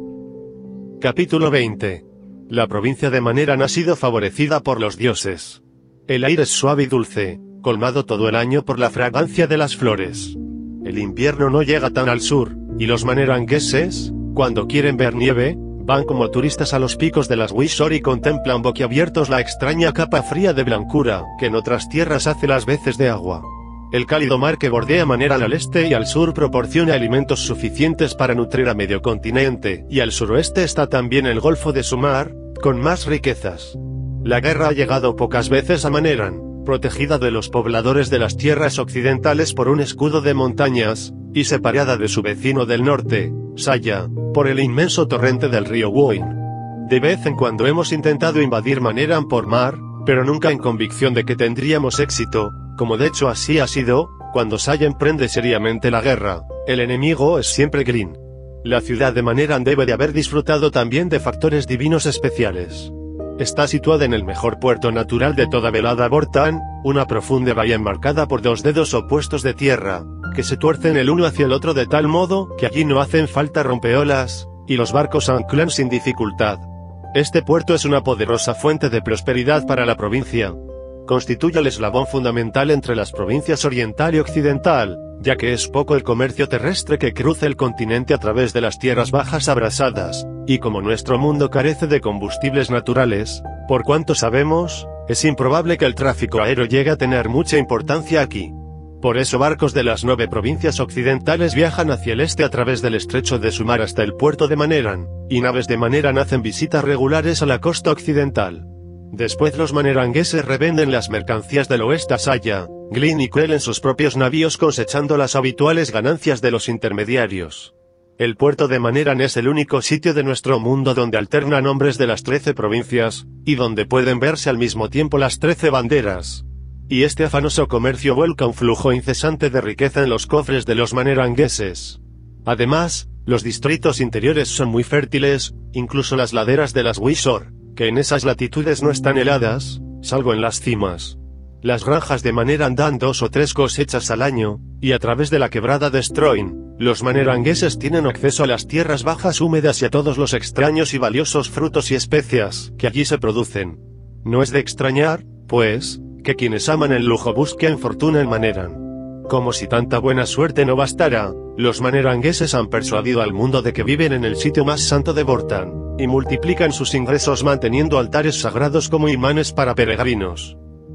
Capítulo veinte. La provincia de Maneran ha sido favorecida por los dioses. El aire es suave y dulce, colmado todo el año por la fragancia de las flores. El invierno no llega tan al sur, y los manerangueses, cuando quieren ver nieve, van como turistas a los picos de las Wisor y contemplan boquiabiertos la extraña capa fría de blancura, que en otras tierras hace las veces de agua. El cálido mar que bordea Maneran al este y al sur proporciona alimentos suficientes para nutrir a medio continente, y al suroeste está también el Golfo de Sumar, con más riquezas. La guerra ha llegado pocas veces a Maneran, protegida de los pobladores de las tierras occidentales por un escudo de montañas, y separada de su vecino del norte, Saya, por el inmenso torrente del río Woin. De vez en cuando hemos intentado invadir Maneran por mar, pero nunca en convicción de que tendríamos éxito, como de hecho así ha sido, cuando Saya emprende seriamente la guerra, el enemigo es siempre Glin. La ciudad de Maneran debe de haber disfrutado también de factores divinos especiales. Está situada en el mejor puerto natural de toda Velada Vortan, una profunda bahía enmarcada por dos dedos opuestos de tierra, que se tuercen el uno hacia el otro de tal modo que allí no hacen falta rompeolas, y los barcos anclan sin dificultad. Este puerto es una poderosa fuente de prosperidad para la provincia. Constituye el eslabón fundamental entre las provincias oriental y occidental, ya que es poco el comercio terrestre que cruza el continente a través de las tierras bajas abrasadas, y como nuestro mundo carece de combustibles naturales, por cuanto sabemos, es improbable que el tráfico aéreo llegue a tener mucha importancia aquí. Por eso barcos de las nueve provincias occidentales viajan hacia el este a través del estrecho de Sumar hasta el puerto de Maneran, y naves de Maneran hacen visitas regulares a la costa occidental. Después los manerangueses revenden las mercancías del oeste a Saya, Glin y Krell en sus propios navíos cosechando las habituales ganancias de los intermediarios. El puerto de Maneran es el único sitio de nuestro mundo donde alternan nombres de las trece provincias, y donde pueden verse al mismo tiempo las trece banderas. Y este afanoso comercio vuelca un flujo incesante de riqueza en los cofres de los manerangueses. Además, los distritos interiores son muy fértiles, incluso las laderas de las Wisor, que en esas latitudes no están heladas, salvo en las cimas. Las granjas de Maneran dan dos o tres cosechas al año, y a través de la quebrada de Stroin, los manerangueses tienen acceso a las tierras bajas húmedas y a todos los extraños y valiosos frutos y especias que allí se producen. No es de extrañar, pues, que quienes aman el lujo busquen fortuna en Maneran. Como si tanta buena suerte no bastara, los manerangueses han persuadido al mundo de que viven en el sitio más santo de Vortan, y multiplican sus ingresos manteniendo altares sagrados como imanes para peregrinos.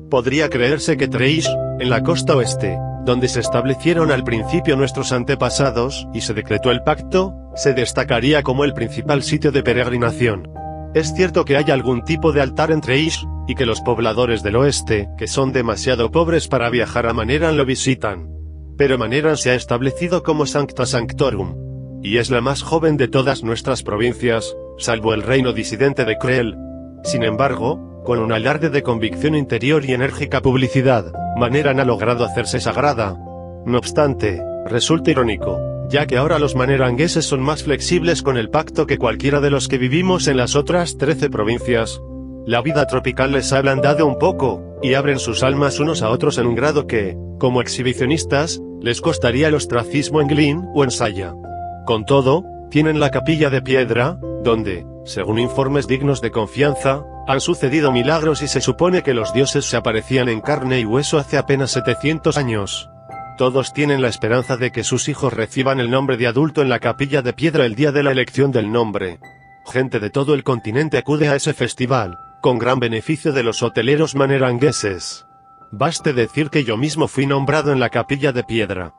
Podría creerse que Treish, en la costa oeste, donde se establecieron al principio nuestros antepasados, y se decretó el pacto, se destacaría como el principal sitio de peregrinación. Es cierto que hay algún tipo de altar en Treish, y que los pobladores del oeste, que son demasiado pobres para viajar a Maneran, lo visitan. Pero Maneran se ha establecido como Sancta Sanctorum, y es la más joven de todas nuestras provincias, salvo el reino disidente de Krell. Sin embargo, con un alarde de convicción interior y enérgica publicidad, Maneran ha logrado hacerse sagrada. No obstante, resulta irónico, ya que ahora los manerangueses son más flexibles con el pacto que cualquiera de los que vivimos en las otras trece provincias. La vida tropical les ha ablandado un poco, y abren sus almas unos a otros en un grado que, como exhibicionistas, les costaría el ostracismo en Glynn o en Saya. Con todo, tienen la capilla de piedra, donde, según informes dignos de confianza, han sucedido milagros y se supone que los dioses se aparecían en carne y hueso hace apenas setecientos años. Todos tienen la esperanza de que sus hijos reciban el nombre de adulto en la capilla de piedra el día de la elección del nombre. Gente de todo el continente acude a ese festival, con gran beneficio de los hoteleros manerangueses. Baste decir que yo mismo fui nombrado en la capilla de piedra.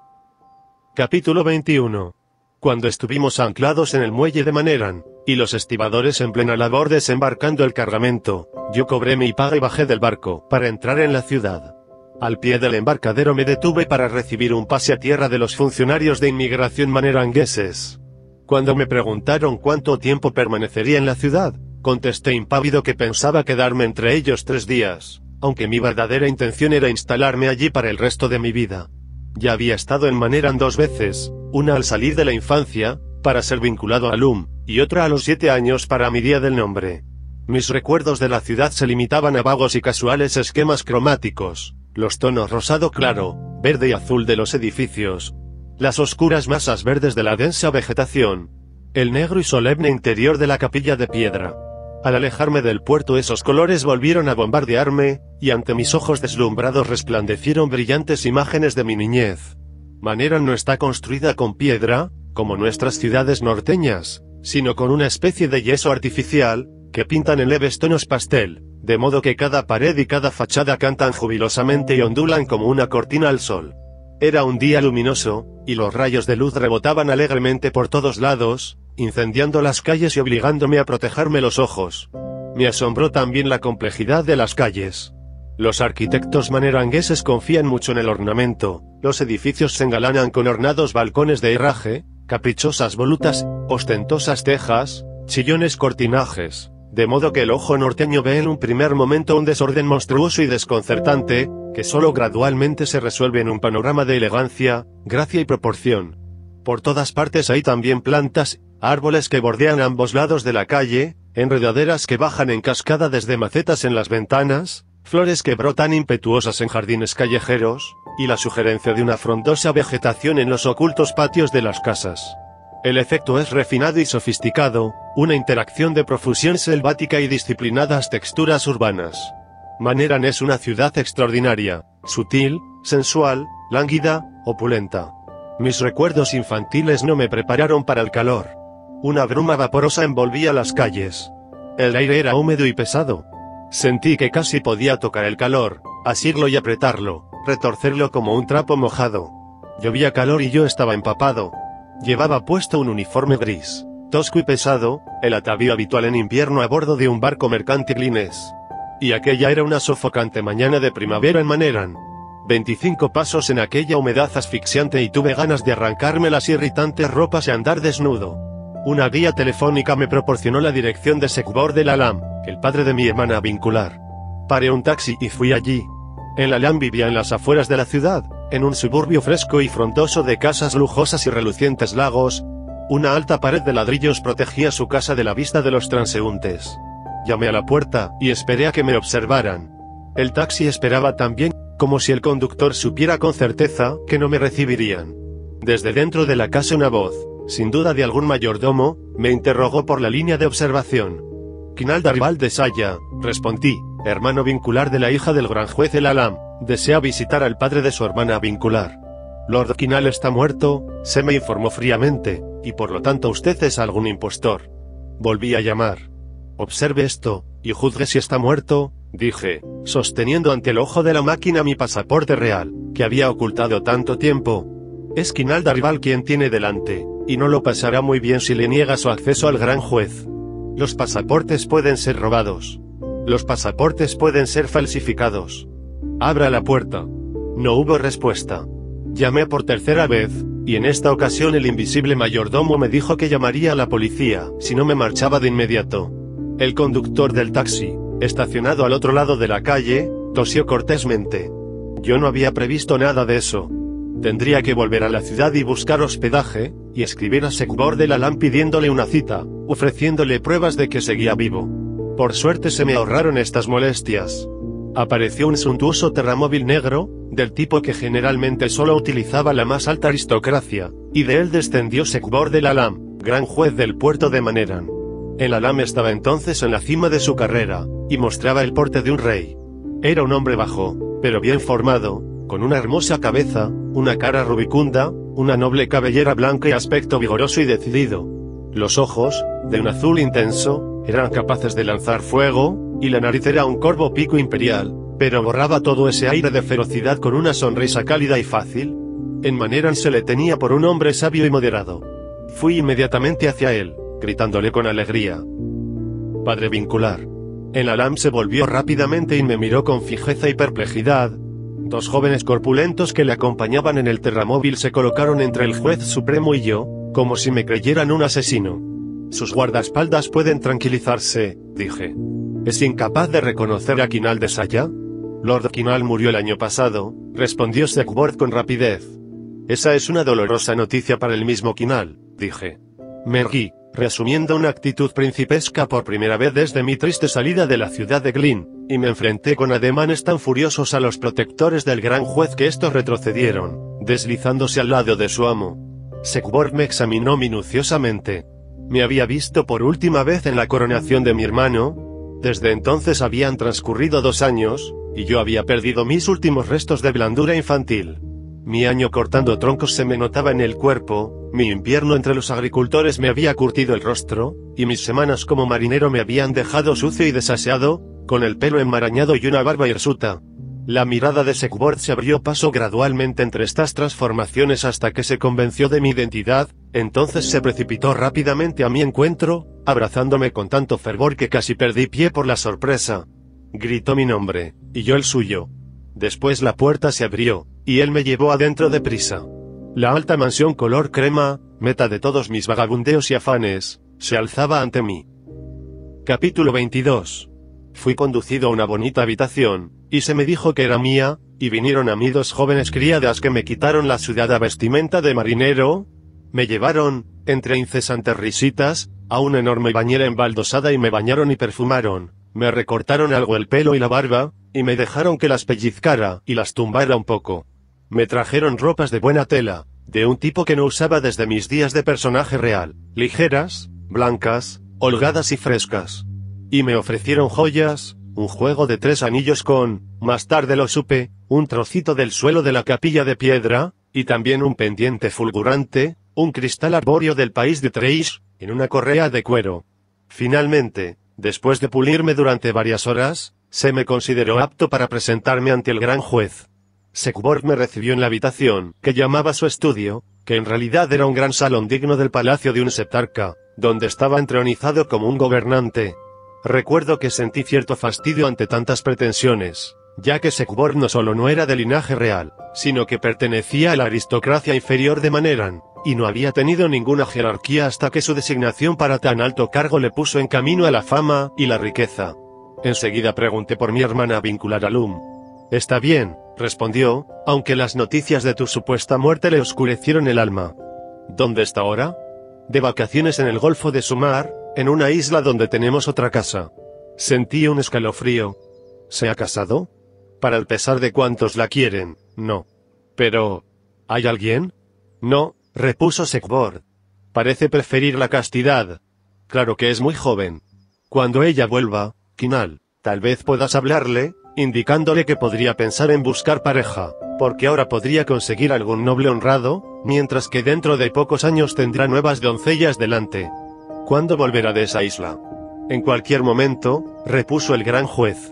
Capítulo veintiuno. Cuando estuvimos anclados en el muelle de Maneran, y los estibadores en plena labor desembarcando el cargamento, yo cobré mi paga y bajé del barco, para entrar en la ciudad. Al pie del embarcadero me detuve para recibir un pase a tierra de los funcionarios de inmigración manerangueses. Cuando me preguntaron cuánto tiempo permanecería en la ciudad, contesté impávido que pensaba quedarme entre ellos tres días, aunque mi verdadera intención era instalarme allí para el resto de mi vida. Ya había estado en Maneran dos veces, una al salir de la infancia, para ser vinculado a Lum, y otra a los siete años para mi día del nombre. Mis recuerdos de la ciudad se limitaban a vagos y casuales esquemas cromáticos, los tonos rosado claro, verde y azul de los edificios, las oscuras masas verdes de la densa vegetación, el negro y solemne interior de la capilla de piedra. Al alejarme del puerto esos colores volvieron a bombardearme, y ante mis ojos deslumbrados resplandecieron brillantes imágenes de mi niñez. Maneran no está construida con piedra, como nuestras ciudades norteñas, sino con una especie de yeso artificial, que pintan en leves tonos pastel, de modo que cada pared y cada fachada cantan jubilosamente y ondulan como una cortina al sol. Era un día luminoso, y los rayos de luz rebotaban alegremente por todos lados, incendiando las calles y obligándome a protegerme los ojos. Me asombró también la complejidad de las calles. Los arquitectos manerangueses confían mucho en el ornamento, los edificios se engalanan con ornados balcones de herraje, caprichosas volutas, ostentosas tejas, chillones cortinajes, de modo que el ojo norteño ve en un primer momento un desorden monstruoso y desconcertante, que solo gradualmente se resuelve en un panorama de elegancia, gracia y proporción. Por todas partes hay también plantas, árboles que bordean ambos lados de la calle, enredaderas que bajan en cascada desde macetas en las ventanas, flores que brotan impetuosas en jardines callejeros, y la sugerencia de una frondosa vegetación en los ocultos patios de las casas. El efecto es refinado y sofisticado, una interacción de profusión selvática y disciplinadas texturas urbanas. Maneran es una ciudad extraordinaria, sutil, sensual, lánguida, opulenta. Mis recuerdos infantiles no me prepararon para el calor. Una bruma vaporosa envolvía las calles. El aire era húmedo y pesado. Sentí que casi podía tocar el calor, asirlo y apretarlo, retorcerlo como un trapo mojado. Llovía calor y yo estaba empapado. Llevaba puesto un uniforme gris, tosco y pesado, el atavío habitual en invierno a bordo de un barco mercantil inés. Y aquella era una sofocante mañana de primavera en Maneran. Veinticinco pasos en aquella humedad asfixiante y tuve ganas de arrancarme las irritantes ropas y andar desnudo. Una guía telefónica me proporcionó la dirección de Sekbor del Alam, el padre de mi hermana vincular. Paré un taxi y fui allí. El Alam vivía en las afueras de la ciudad, en un suburbio fresco y frondoso de casas lujosas y relucientes lagos. Una alta pared de ladrillos protegía su casa de la vista de los transeúntes. Llamé a la puerta, y esperé a que me observaran. El taxi esperaba también, como si el conductor supiera con certeza que no me recibirían. Desde dentro de la casa una voz, sin duda de algún mayordomo, me interrogó por la línea de observación. Kinal Daribal de Saya, respondí, hermano vincular de la hija del gran juez El Alam, desea visitar al padre de su hermana vincular. Lord Kinal está muerto, se me informó fríamente, y por lo tanto usted es algún impostor. Volví a llamar. Observe esto, y juzgue si está muerto, dije, sosteniendo ante el ojo de la máquina mi pasaporte real, que había ocultado tanto tiempo. Es Kinal Darval quien tiene delante, y no lo pasará muy bien si le niega su acceso al gran juez. Los pasaportes pueden ser robados. Los pasaportes pueden ser falsificados. Abra la puerta. No hubo respuesta. Llamé por tercera vez, y en esta ocasión el invisible mayordomo me dijo que llamaría a la policía, si no me marchaba de inmediato. El conductor del taxi, estacionado al otro lado de la calle, tosió cortésmente. Yo no había previsto nada de eso. Tendría que volver a la ciudad y buscar hospedaje, y escribir a Sekbor del Alam pidiéndole una cita, ofreciéndole pruebas de que seguía vivo. Por suerte se me ahorraron estas molestias. Apareció un suntuoso terramóvil negro, del tipo que generalmente solo utilizaba la más alta aristocracia, y de él descendió Sekbor del Alam, gran juez del puerto de Maneran. El Alam estaba entonces en la cima de su carrera, y mostraba el porte de un rey. Era un hombre bajo, pero bien formado, con una hermosa cabeza, una cara rubicunda, una noble cabellera blanca y aspecto vigoroso y decidido. Los ojos, de un azul intenso, eran capaces de lanzar fuego, y la nariz era un corvo pico imperial, pero borraba todo ese aire de ferocidad con una sonrisa cálida y fácil. En Maneran se le tenía por un hombre sabio y moderado. Fui inmediatamente hacia él, gritándole con alegría: «Padre vincular». El Alam se volvió rápidamente y me miró con fijeza y perplejidad. Dos jóvenes corpulentos que le acompañaban en el terramóvil se colocaron entre el juez supremo y yo, como si me creyeran un asesino. «Sus guardaespaldas pueden tranquilizarse», dije. «¿Es incapaz de reconocer a Kinal de Saya?» «Lord Kinal murió el año pasado», respondió Sekbor con rapidez. «Esa es una dolorosa noticia para el mismo Kinal», dije. Me erguí, reasumiendo una actitud principesca por primera vez desde mi triste salida de la ciudad de Glynn, y me enfrenté con ademanes tan furiosos a los protectores del gran juez que estos retrocedieron, deslizándose al lado de su amo. Sekbor me examinó minuciosamente. Me había visto por última vez en la coronación de mi hermano. Desde entonces habían transcurrido dos años, y yo había perdido mis últimos restos de blandura infantil. Mi año cortando troncos se me notaba en el cuerpo, mi invierno entre los agricultores me había curtido el rostro, y mis semanas como marinero me habían dejado sucio y desaseado, con el pelo enmarañado y una barba hirsuta. La mirada de Sekbor se abrió paso gradualmente entre estas transformaciones hasta que se convenció de mi identidad, entonces se precipitó rápidamente a mi encuentro, abrazándome con tanto fervor que casi perdí pie por la sorpresa. Gritó mi nombre, y yo el suyo. Después la puerta se abrió, y él me llevó adentro deprisa. La alta mansión color crema, meta de todos mis vagabundeos y afanes, se alzaba ante mí. Capítulo veintidós. Fui conducido a una bonita habitación, y se me dijo que era mía, y vinieron a mí dos jóvenes criadas que me quitaron la sudada vestimenta de marinero. Me llevaron, entre incesantes risitas, a una enorme bañera embaldosada y me bañaron y perfumaron, me recortaron algo el pelo y la barba, y me dejaron que las pellizcara y las tumbara un poco. Me trajeron ropas de buena tela, de un tipo que no usaba desde mis días de personaje real, ligeras, blancas, holgadas y frescas. Y me ofrecieron joyas, un juego de tres anillos con, más tarde lo supe, un trocito del suelo de la capilla de piedra, y también un pendiente fulgurante, un cristal arbóreo del país de Treish, en una correa de cuero. Finalmente, después de pulirme durante varias horas, se me consideró apto para presentarme ante el gran juez. Sekbor me recibió en la habitación, que llamaba su estudio, que en realidad era un gran salón digno del palacio de un septarca, donde estaba entronizado como un gobernante. Recuerdo que sentí cierto fastidio ante tantas pretensiones, ya que Sekbor no solo no era de linaje real, sino que pertenecía a la aristocracia inferior de Maneran, y no había tenido ninguna jerarquía hasta que su designación para tan alto cargo le puso en camino a la fama y la riqueza. Enseguida pregunté por mi hermana vincular Alum. «Está bien», respondió, aunque las noticias de tu supuesta muerte le oscurecieron el alma. «¿Dónde está ahora?» «De vacaciones en el Golfo de Sumar, en una isla donde tenemos otra casa». Sentí un escalofrío. ¿Se ha casado? Para el pesar de cuantos la quieren, no. Pero, ¿hay alguien? No, repuso Sekbor. Parece preferir la castidad. Claro que es muy joven. Cuando ella vuelva, Kinal, tal vez puedas hablarle, indicándole que podría pensar en buscar pareja, porque ahora podría conseguir algún noble honrado, mientras que dentro de pocos años tendrá nuevas doncellas delante. ¿Cuándo volverá de esa isla? En cualquier momento, repuso el gran juez.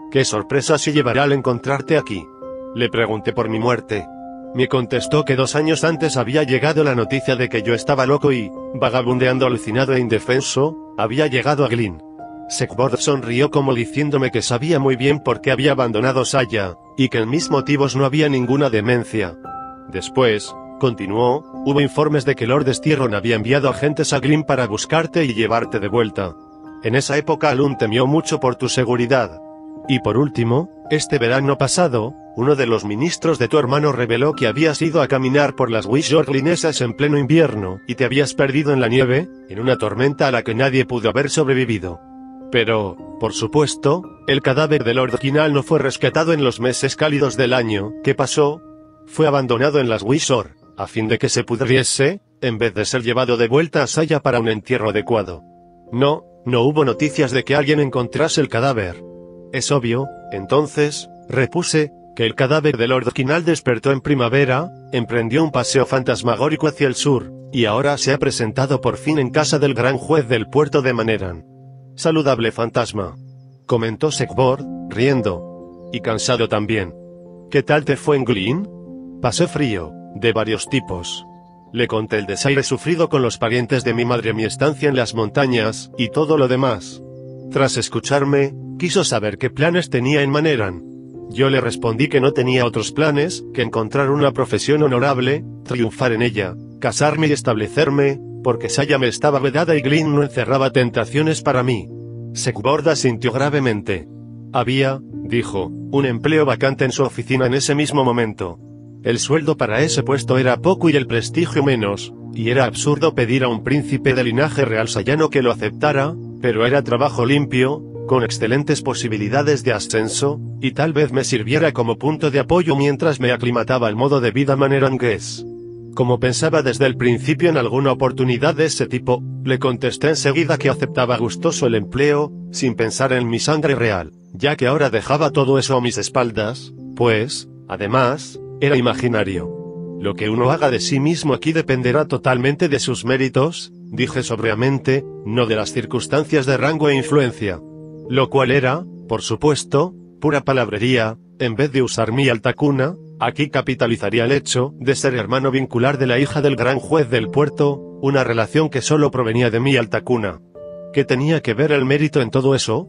¿Qué sorpresa se llevará al encontrarte aquí? Le pregunté por mi muerte. Me contestó que dos años antes había llegado la noticia de que yo estaba loco y, vagabundeando alucinado e indefenso, había llegado a Glynn. Sekborg sonrió como diciéndome que sabía muy bien por qué había abandonado Saya, y que en mis motivos no había ninguna demencia. Después, continuó, hubo informes de que Lord Styron había enviado agentes a Glynn para buscarte y llevarte de vuelta. En esa época Alun temió mucho por tu seguridad. Y por último, este verano pasado, uno de los ministros de tu hermano reveló que habías ido a caminar por las Wishaw Glynesses en pleno invierno, y te habías perdido en la nieve, en una tormenta a la que nadie pudo haber sobrevivido. Pero, por supuesto, el cadáver de Lord Kinal no fue rescatado en los meses cálidos del año. ¿Qué pasó? Fue abandonado en las Wishaw, a fin de que se pudriese, en vez de ser llevado de vuelta a Saya para un entierro adecuado. No, no hubo noticias de que alguien encontrase el cadáver. Es obvio, entonces, repuse, que el cadáver de Lord Kinal despertó en primavera, emprendió un paseo fantasmagórico hacia el sur, y ahora se ha presentado por fin en casa del gran juez del puerto de Maneran. Saludable fantasma, comentó Sekborg, riendo. Y cansado también. ¿Qué tal te fue en Glynn? Pasé frío, de varios tipos. Le conté el desaire sufrido con los parientes de mi madre, mi estancia en las montañas, y todo lo demás. Tras escucharme, quiso saber qué planes tenía en Maneran. Yo le respondí que no tenía otros planes, que encontrar una profesión honorable, triunfar en ella, casarme y establecerme, porque Saya me estaba vedada y Glynn no encerraba tentaciones para mí. Sekborg asintió gravemente. Había, dijo, un empleo vacante en su oficina en ese mismo momento. El sueldo para ese puesto era poco y el prestigio menos, y era absurdo pedir a un príncipe de linaje real sayano que lo aceptara, pero era trabajo limpio, con excelentes posibilidades de ascenso, y tal vez me sirviera como punto de apoyo mientras me aclimataba al modo de vida manerangués. Como pensaba desde el principio en alguna oportunidad de ese tipo, le contesté enseguida que aceptaba gustoso el empleo, sin pensar en mi sangre real, ya que ahora dejaba todo eso a mis espaldas, pues, además, era imaginario. Lo que uno haga de sí mismo aquí dependerá totalmente de sus méritos, dije sobriamente, no de las circunstancias de rango e influencia. Lo cual era, por supuesto, pura palabrería. En vez de usar mi alta cuna, aquí capitalizaría el hecho de ser hermano vincular de la hija del gran juez del puerto, una relación que solo provenía de mi alta cuna. ¿Qué tenía que ver el mérito en todo eso?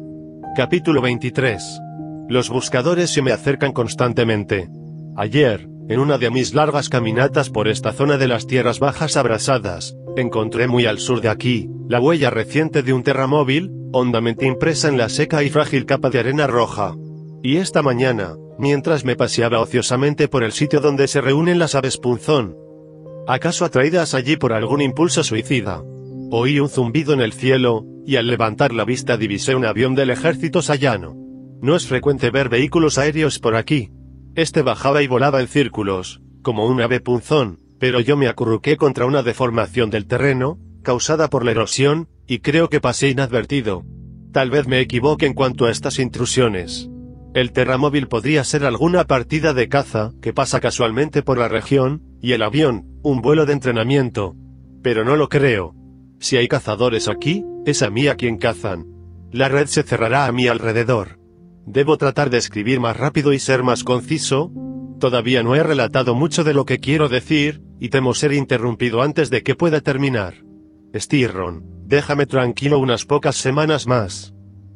Capítulo veintitrés. Los buscadores se me acercan constantemente. Ayer, en una de mis largas caminatas por esta zona de las tierras bajas abrasadas, encontré muy al sur de aquí, la huella reciente de un terramóvil, hondamente impresa en la seca y frágil capa de arena roja. Y esta mañana, mientras me paseaba ociosamente por el sitio donde se reúnen las aves punzón, acaso atraídas allí por algún impulso suicida, oí un zumbido en el cielo, y al levantar la vista divisé un avión del ejército sayano. No es frecuente ver vehículos aéreos por aquí. Este bajaba y volaba en círculos, como un ave punzón, pero yo me acurruqué contra una deformación del terreno, causada por la erosión, y creo que pasé inadvertido. Tal vez me equivoque en cuanto a estas intrusiones. El terramóvil podría ser alguna partida de caza, que pasa casualmente por la región, y el avión, un vuelo de entrenamiento. Pero no lo creo. Si hay cazadores aquí, es a mí a quien cazan. La red se cerrará a mi alrededor. Debo tratar de escribir más rápido y ser más conciso. Todavía no he relatado mucho de lo que quiero decir, y temo ser interrumpido antes de que pueda terminar. Styron, déjame tranquilo unas pocas semanas más.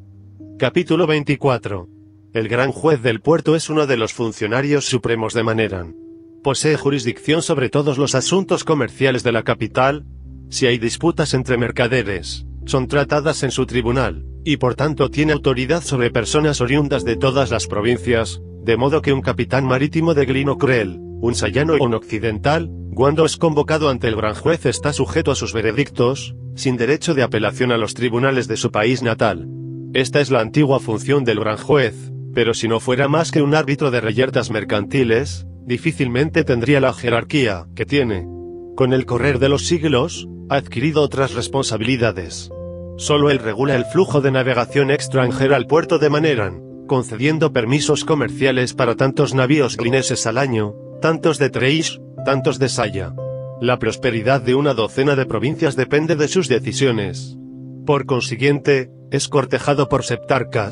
Capítulo veinticuatro. El gran juez del puerto es uno de los funcionarios supremos de Maneran. Posee jurisdicción sobre todos los asuntos comerciales de la capital. Si hay disputas entre mercaderes, son tratadas en su tribunal, y por tanto tiene autoridad sobre personas oriundas de todas las provincias, de modo que un capitán marítimo de Glynn o Krell, un sayano o un occidental, cuando es convocado ante el gran juez está sujeto a sus veredictos, sin derecho de apelación a los tribunales de su país natal. Esta es la antigua función del gran juez, pero si no fuera más que un árbitro de reyertas mercantiles, difícilmente tendría la jerarquía que tiene. Con el correr de los siglos, ha adquirido otras responsabilidades. Solo él regula el flujo de navegación extranjera al puerto de Maneran, concediendo permisos comerciales para tantos navíos glynesses al año, tantos de Treish, tantos de Saya. La prosperidad de una docena de provincias depende de sus decisiones. Por consiguiente, es cortejado por septarcas,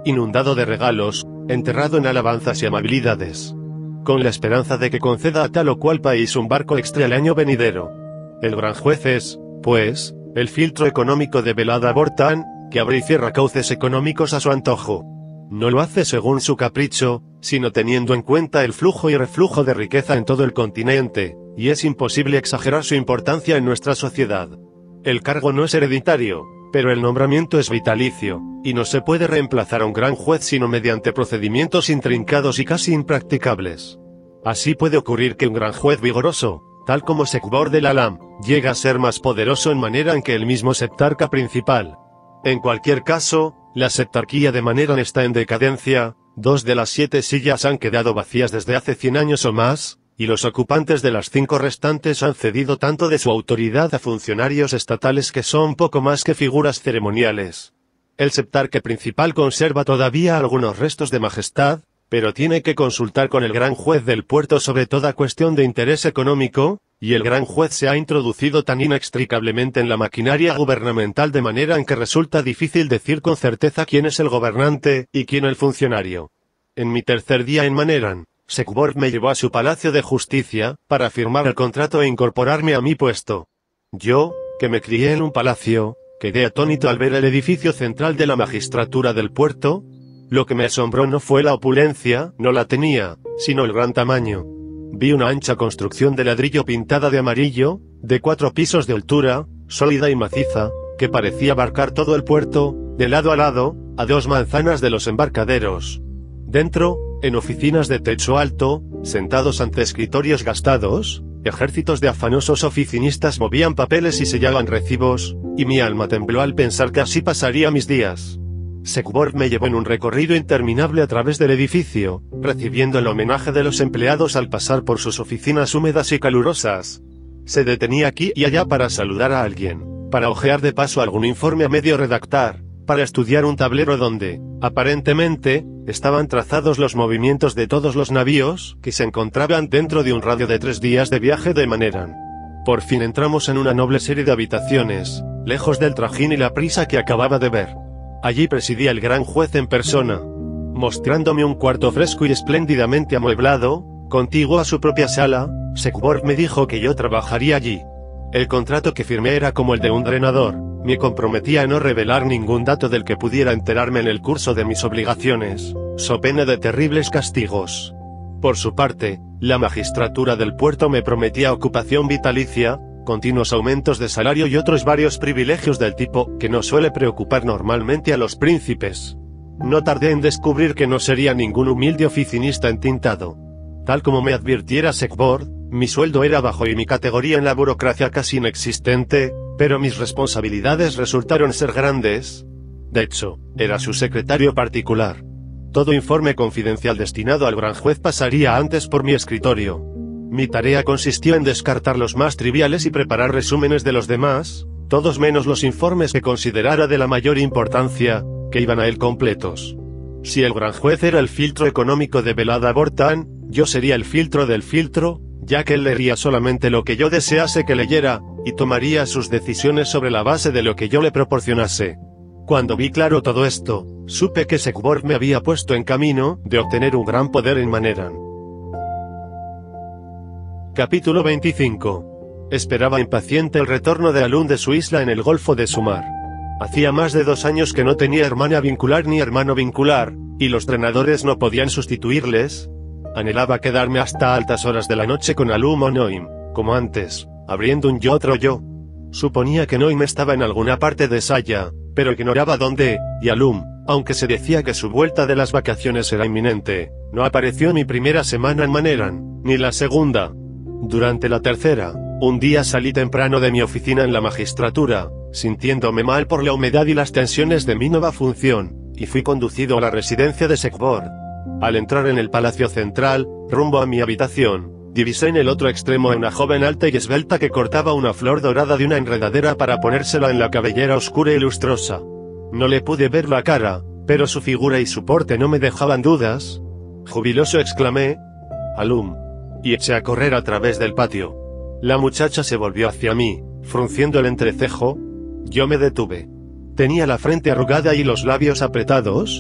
inundado de regalos, enterrado en alabanzas y amabilidades, con la esperanza de que conceda a tal o cual país un barco extra el año venidero. El gran juez es, pues, el filtro económico de Velada Bortán, que abre y cierra cauces económicos a su antojo. No lo hace según su capricho, sino teniendo en cuenta el flujo y reflujo de riqueza en todo el continente, y es imposible exagerar su importancia en nuestra sociedad. El cargo no es hereditario, pero el nombramiento es vitalicio, y no se puede reemplazar a un gran juez sino mediante procedimientos intrincados y casi impracticables. Así puede ocurrir que un gran juez vigoroso, tal como Sekbor del Alam, llega a ser más poderoso en manera en que el mismo septarca principal. En cualquier caso, la septarquía de Maneran está en decadencia, dos de las siete sillas han quedado vacías desde hace cien años o más, y los ocupantes de las cinco restantes han cedido tanto de su autoridad a funcionarios estatales que son poco más que figuras ceremoniales. El septarca principal conserva todavía algunos restos de majestad, pero tiene que consultar con el gran juez del puerto sobre toda cuestión de interés económico, y el gran juez se ha introducido tan inextricablemente en la maquinaria gubernamental de manera en que resulta difícil decir con certeza quién es el gobernante y quién el funcionario. En mi tercer día en Maneran, Sekbor me llevó a su palacio de justicia, para firmar el contrato e incorporarme a mi puesto. Yo, que me crié en un palacio, quedé atónito al ver el edificio central de la magistratura del puerto. Lo que me asombró no fue la opulencia, no la tenía, sino el gran tamaño. Vi una ancha construcción de ladrillo pintada de amarillo, de cuatro pisos de altura, sólida y maciza, que parecía abarcar todo el puerto, de lado a lado, a dos manzanas de los embarcaderos. Dentro, en oficinas de techo alto, sentados ante escritorios gastados, ejércitos de afanosos oficinistas movían papeles y sellaban recibos, y mi alma tembló al pensar que así pasaría mis días. Sekbor me llevó en un recorrido interminable a través del edificio, recibiendo el homenaje de los empleados al pasar por sus oficinas húmedas y calurosas. Se detenía aquí y allá para saludar a alguien, para hojear de paso algún informe a medio redactar, para estudiar un tablero donde, aparentemente, estaban trazados los movimientos de todos los navíos que se encontraban dentro de un radio de tres días de viaje de Maneran. Por fin entramos en una noble serie de habitaciones, lejos del trajín y la prisa que acababa de ver. Allí presidía el gran juez en persona, mostrándome un cuarto fresco y espléndidamente amueblado, contiguo a su propia sala. Sekbor me dijo que yo trabajaría allí. El contrato que firmé era como el de un drenador, me comprometía a no revelar ningún dato del que pudiera enterarme en el curso de mis obligaciones, so pena de terribles castigos. Por su parte, la magistratura del puerto me prometía ocupación vitalicia, continuos aumentos de salario y otros varios privilegios del tipo que no suele preocupar normalmente a los príncipes. No tardé en descubrir que no sería ningún humilde oficinista entintado. Tal como me advirtiera Sekbor, mi sueldo era bajo y mi categoría en la burocracia casi inexistente, pero mis responsabilidades resultaron ser grandes. De hecho, era su secretario particular. Todo informe confidencial destinado al gran juez pasaría antes por mi escritorio. Mi tarea consistió en descartar los más triviales y preparar resúmenes de los demás, todos menos los informes que considerara de la mayor importancia, que iban a él completos. Si el gran juez era el filtro económico de Velada Bortán, yo sería el filtro del filtro, ya que él leería solamente lo que yo desease que leyera, y tomaría sus decisiones sobre la base de lo que yo le proporcionase. Cuando vi claro todo esto, supe que Sekbor me había puesto en camino de obtener un gran poder en Maneran. Capítulo veinticinco. Esperaba impaciente el retorno de Alun de su isla en el Golfo de Sumar. Hacía más de dos años que no tenía hermana vincular ni hermano vincular, y los drenadores no podían sustituirles. Anhelaba quedarme hasta altas horas de la noche con Alum o Noim, como antes, abriendo un yo otro yo. Suponía que Noim estaba en alguna parte de Saya, pero ignoraba dónde, y Alum, aunque se decía que su vuelta de las vacaciones era inminente, no apareció en mi primera semana en Maneran, ni la segunda. Durante la tercera, un día salí temprano de mi oficina en la magistratura, sintiéndome mal por la humedad y las tensiones de mi nueva función, y fui conducido a la residencia de Sekbor. Al entrar en el palacio central, rumbo a mi habitación, divisé en el otro extremo a una joven alta y esbelta que cortaba una flor dorada de una enredadera para ponérsela en la cabellera oscura y lustrosa. No le pude ver la cara, pero su figura y su porte no me dejaban dudas. Jubiloso exclamé: «Alum», y eché a correr a través del patio. La muchacha se volvió hacia mí, frunciendo el entrecejo. Yo me detuve. Tenía la frente arrugada y los labios apretados.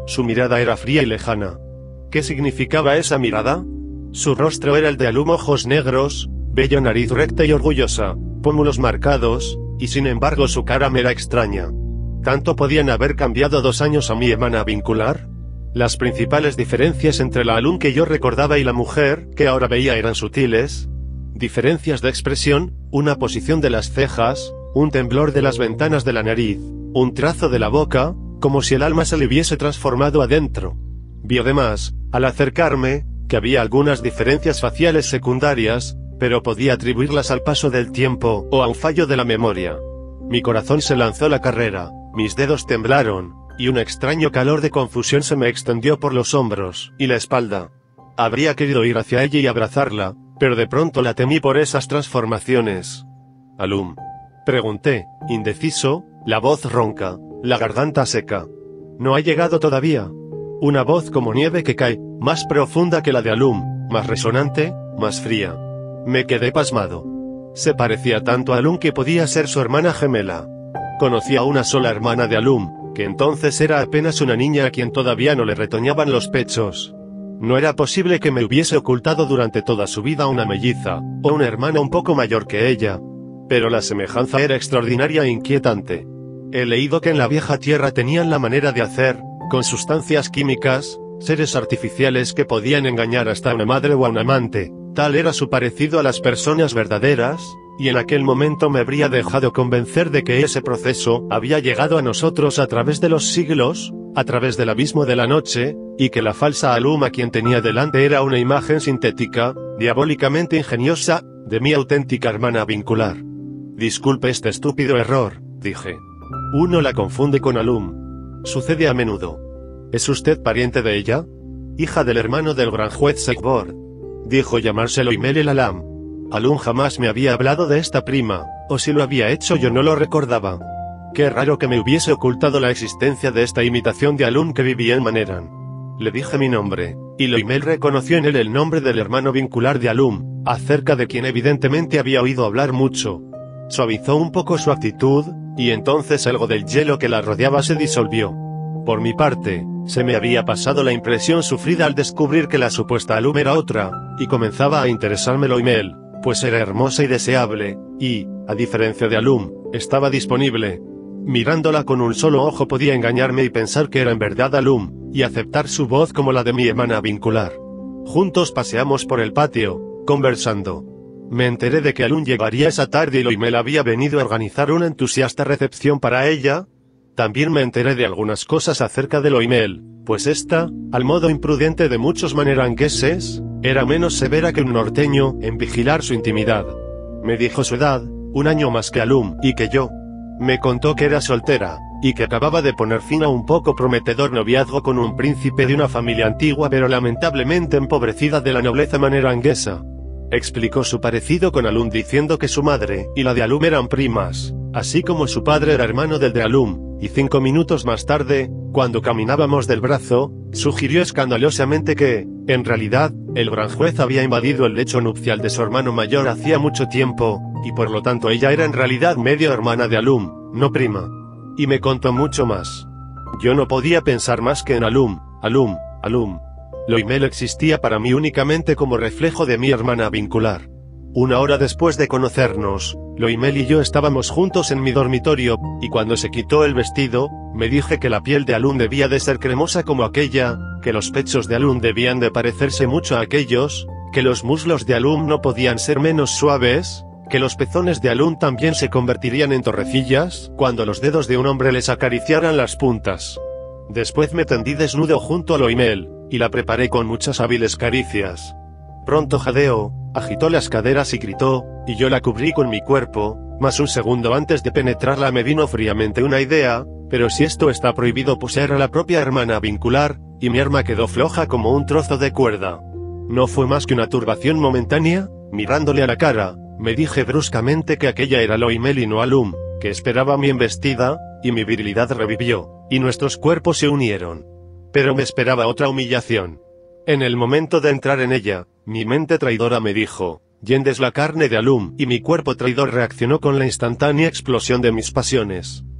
Su mirada era fría y lejana. ¿Qué significaba esa mirada? Su rostro era el de Alum, ojos negros, bella nariz recta y orgullosa, pómulos marcados, y sin embargo su cara me era extraña. ¿Tanto podían haber cambiado dos años a mi hermana vincular? Las principales diferencias entre la Alum que yo recordaba y la mujer que ahora veía eran sutiles. Diferencias de expresión, una posición de las cejas, un temblor de las ventanas de la nariz, un trazo de la boca, como si el alma se le hubiese transformado adentro. Vi además, al acercarme, que había algunas diferencias faciales secundarias, pero podía atribuirlas al paso del tiempo o a un fallo de la memoria. Mi corazón se lanzó a la carrera, mis dedos temblaron, y un extraño calor de confusión se me extendió por los hombros y la espalda. Habría querido ir hacia ella y abrazarla, pero de pronto la temí por esas transformaciones. «Alum», pregunté, indeciso, la voz ronca, la garganta seca. «¿No ha llegado todavía?» Una voz como nieve que cae, más profunda que la de Alum, más resonante, más fría. Me quedé pasmado. Se parecía tanto a Alum que podía ser su hermana gemela. Conocía a una sola hermana de Alum, que entonces era apenas una niña a quien todavía no le retoñaban los pechos. No era posible que me hubiese ocultado durante toda su vida una melliza, o una hermana un poco mayor que ella. Pero la semejanza era extraordinaria e inquietante. He leído que en la vieja tierra tenían la manera de hacer, con sustancias químicas, seres artificiales que podían engañar hasta a una madre o a un amante. Tal era su parecido a las personas verdaderas, y en aquel momento me habría dejado convencer de que ese proceso había llegado a nosotros a través de los siglos, a través del abismo de la noche, y que la falsa Alum a quien tenía delante era una imagen sintética, diabólicamente ingeniosa, de mi auténtica hermana vincular. Disculpe este estúpido error, dije. Uno la confunde con Alum. Sucede a menudo. ¿Es usted pariente de ella? Hija del hermano del gran juez Segbord. Dijo llamarse Loimel el Alam. Alum jamás me había hablado de esta prima, o si lo había hecho yo no lo recordaba. Qué raro que me hubiese ocultado la existencia de esta imitación de Alum que vivía en Maneran. Le dije mi nombre, y Loimel reconoció en él el nombre del hermano vincular de Alum, acerca de quien evidentemente había oído hablar mucho. Suavizó un poco su actitud, y entonces algo del hielo que la rodeaba se disolvió. Por mi parte, se me había pasado la impresión sufrida al descubrir que la supuesta Alum era otra, y comenzaba a interesarme Loimel, pues era hermosa y deseable, y, a diferencia de Alum, estaba disponible. Mirándola con un solo ojo podía engañarme y pensar que era en verdad Alum, y aceptar su voz como la de mi hermana vincular. Juntos paseamos por el patio, conversando. Me enteré de que Alum llegaría esa tarde y Loimel había venido a organizar una entusiasta recepción para ella. También me enteré de algunas cosas acerca de Loimel, pues esta, al modo imprudente de muchos manerangueses, era menos severa que un norteño en vigilar su intimidad. Me dijo su edad, un año más que Alum, y que yo. Me contó que era soltera, y que acababa de poner fin a un poco prometedor noviazgo con un príncipe de una familia antigua pero lamentablemente empobrecida de la nobleza maneranguesa. Explicó su parecido con Alum diciendo que su madre y la de Alum eran primas, así como su padre era hermano del de Alum, y cinco minutos más tarde, cuando caminábamos del brazo, sugirió escandalosamente que, en realidad, el gran juez había invadido el lecho nupcial de su hermano mayor hacía mucho tiempo, y por lo tanto ella era en realidad medio hermana de Alum, no prima. Y me contó mucho más. Yo no podía pensar más que en Alum, Alum, Alum. Loimel existía para mí únicamente como reflejo de mi hermana vincular. Una hora después de conocernos, Loimel y yo estábamos juntos en mi dormitorio, y cuando se quitó el vestido, me dije que la piel de Alum debía de ser cremosa como aquella, que los pechos de Alum debían de parecerse mucho a aquellos, que los muslos de Alum no podían ser menos suaves, que los pezones de Alum también se convertirían en torrecillas, cuando los dedos de un hombre les acariciaran las puntas. Después me tendí desnudo junto a Loimel, y la preparé con muchas hábiles caricias. Pronto jadeó, agitó las caderas y gritó, y yo la cubrí con mi cuerpo, mas un segundo antes de penetrarla me vino fríamente una idea, pero si esto está prohibido pues era la propia hermana vincular, y mi arma quedó floja como un trozo de cuerda. No fue más que una turbación momentánea, mirándole a la cara, me dije bruscamente que aquella era Loimel y no Alum, que esperaba mi embestida, y mi virilidad revivió, y nuestros cuerpos se unieron. Pero me esperaba otra humillación. En el momento de entrar en ella, mi mente traidora me dijo, «Yendes la carne de Alum», y mi cuerpo traidor reaccionó con la instantánea explosión de mis pasiones.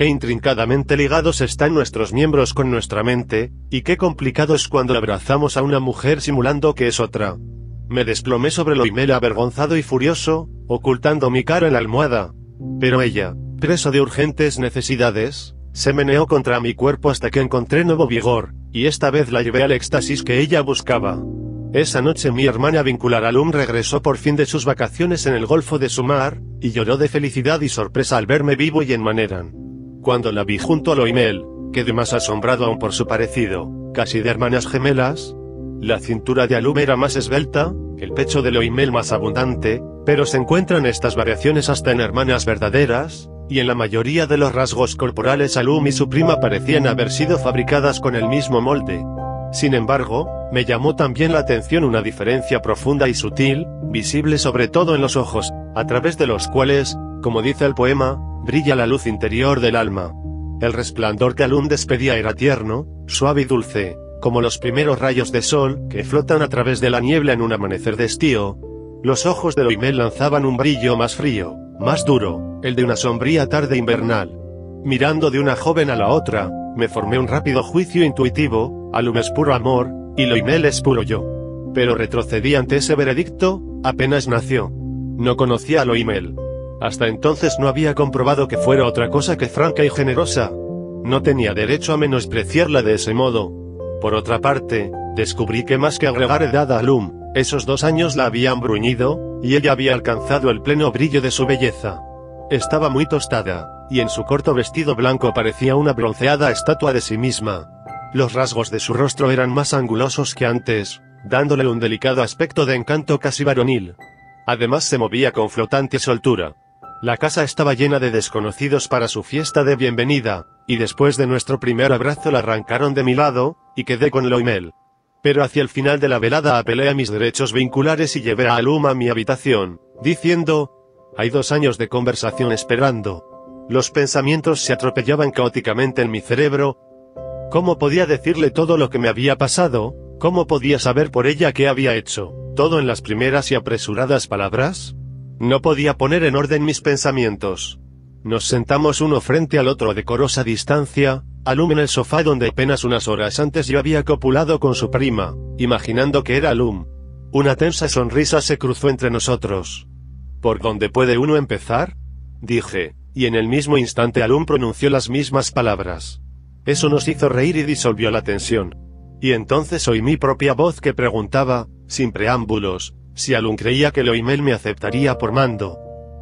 qué intrincadamente ligados están nuestros miembros con nuestra mente, y qué complicado es cuando abrazamos a una mujer simulando que es otra. Me desplomé sobre Loimel avergonzado y furioso, ocultando mi cara en la almohada. Pero ella, presa de urgentes necesidades, se meneó contra mi cuerpo hasta que encontré nuevo vigor, y esta vez la llevé al éxtasis que ella buscaba. Esa noche mi hermana vincular Alum regresó por fin de sus vacaciones en el Golfo de Sumar, y lloró de felicidad y sorpresa al verme vivo y en Maneran. Cuando la vi junto a Loimel, quedé más asombrado aún por su parecido, casi de hermanas gemelas. La cintura de Alum era más esbelta, el pecho de Loimel más abundante, pero se encuentran estas variaciones hasta en hermanas verdaderas, y en la mayoría de los rasgos corporales Alum y su prima parecían haber sido fabricadas con el mismo molde. Sin embargo, me llamó también la atención una diferencia profunda y sutil, visible sobre todo en los ojos, a través de los cuales, como dice el poema, brilla la luz interior del alma. El resplandor que Alum despedía era tierno, suave y dulce, como los primeros rayos de sol que flotan a través de la niebla en un amanecer de estío. Los ojos de Loimel lanzaban un brillo más frío, más duro, el de una sombría tarde invernal. Mirando de una joven a la otra, me formé un rápido juicio intuitivo: Alum es puro amor, y Loimel es puro yo. Pero retrocedí ante ese veredicto, apenas nació. No conocía a Loimel. Hasta entonces no había comprobado que fuera otra cosa que franca y generosa. No tenía derecho a menospreciarla de ese modo. Por otra parte, descubrí que más que agregar edad a Alum, esos dos años la habían bruñido, y ella había alcanzado el pleno brillo de su belleza. Estaba muy tostada, y en su corto vestido blanco parecía una bronceada estatua de sí misma. Los rasgos de su rostro eran más angulosos que antes, dándole un delicado aspecto de encanto casi varonil. Además se movía con flotante soltura. La casa estaba llena de desconocidos para su fiesta de bienvenida, y después de nuestro primer abrazo la arrancaron de mi lado, y quedé con Loimel. Pero hacia el final de la velada apelé a mis derechos vinculares y llevé a Alum a mi habitación, diciendo: hay dos años de conversación esperando. Los pensamientos se atropellaban caóticamente en mi cerebro. ¿Cómo podía decirle todo lo que me había pasado? ¿Cómo podía saber por ella qué había hecho? ¿Todo en las primeras y apresuradas palabras? No podía poner en orden mis pensamientos. Nos sentamos uno frente al otro a decorosa distancia, Alum en el sofá donde apenas unas horas antes yo había copulado con su prima, imaginando que era Alum. Una tensa sonrisa se cruzó entre nosotros. ¿Por dónde puede uno empezar?, dije, y en el mismo instante Alum pronunció las mismas palabras. Eso nos hizo reír y disolvió la tensión. Y entonces oí mi propia voz que preguntaba, sin preámbulos, si Alum creía que Loimel me aceptaría por mando.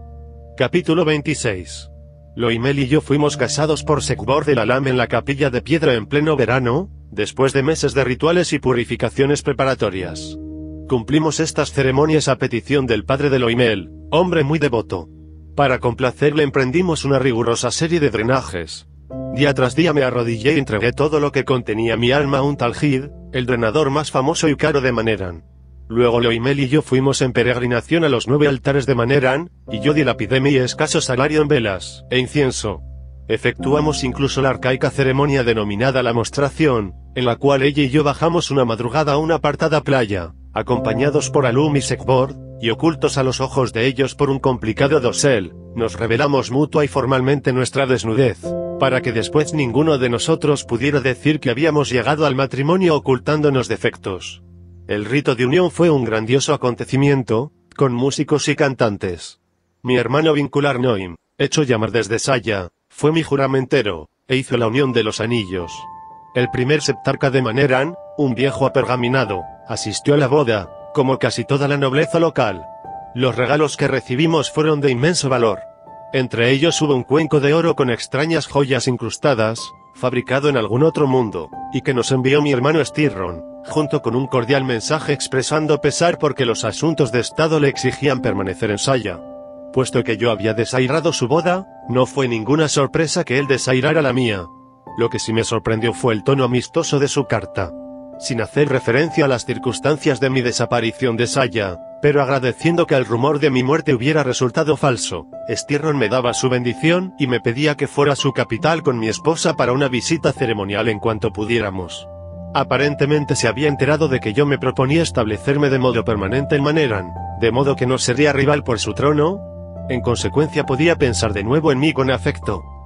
Capítulo veintiséis. Loimel y yo fuimos casados por Sekbor del Alam en la capilla de piedra en pleno verano, después de meses de rituales y purificaciones preparatorias. Cumplimos estas ceremonias a petición del padre de Loimel, hombre muy devoto. Para complacerle emprendimos una rigurosa serie de drenajes. Día tras día me arrodillé y entregué todo lo que contenía mi alma a un Talhid, el drenador más famoso y caro de Maneran. Luego Loimel y yo fuimos en peregrinación a los nueve altares de Maneran, y yo dilapidé mi escaso salario en velas e incienso. Efectuamos incluso la arcaica ceremonia denominada la mostración, en la cual ella y yo bajamos una madrugada a una apartada playa, acompañados por Alum y Sekbor, y ocultos a los ojos de ellos por un complicado dosel, nos revelamos mutua y formalmente nuestra desnudez, para que después ninguno de nosotros pudiera decir que habíamos llegado al matrimonio ocultándonos defectos. El rito de unión fue un grandioso acontecimiento, con músicos y cantantes. Mi hermano vincular Noim, hecho llamar desde Saya, fue mi juramentero, e hizo la unión de los anillos. El primer septarca de Maneran, un viejo apergaminado, asistió a la boda, como casi toda la nobleza local. Los regalos que recibimos fueron de inmenso valor. Entre ellos hubo un cuenco de oro con extrañas joyas incrustadas, fabricado en algún otro mundo, y que nos envió mi hermano Stirron, junto con un cordial mensaje expresando pesar porque los asuntos de estado le exigían permanecer en Saya. Puesto que yo había desairado su boda, no fue ninguna sorpresa que él desairara la mía. Lo que sí me sorprendió fue el tono amistoso de su carta. Sin hacer referencia a las circunstancias de mi desaparición de Saya, pero agradeciendo que el rumor de mi muerte hubiera resultado falso, Stirron me daba su bendición y me pedía que fuera a su capital con mi esposa para una visita ceremonial en cuanto pudiéramos. Aparentemente se había enterado de que yo me proponía establecerme de modo permanente en Maneran, de modo que no sería rival por su trono. En consecuencia podía pensar de nuevo en mí con afecto,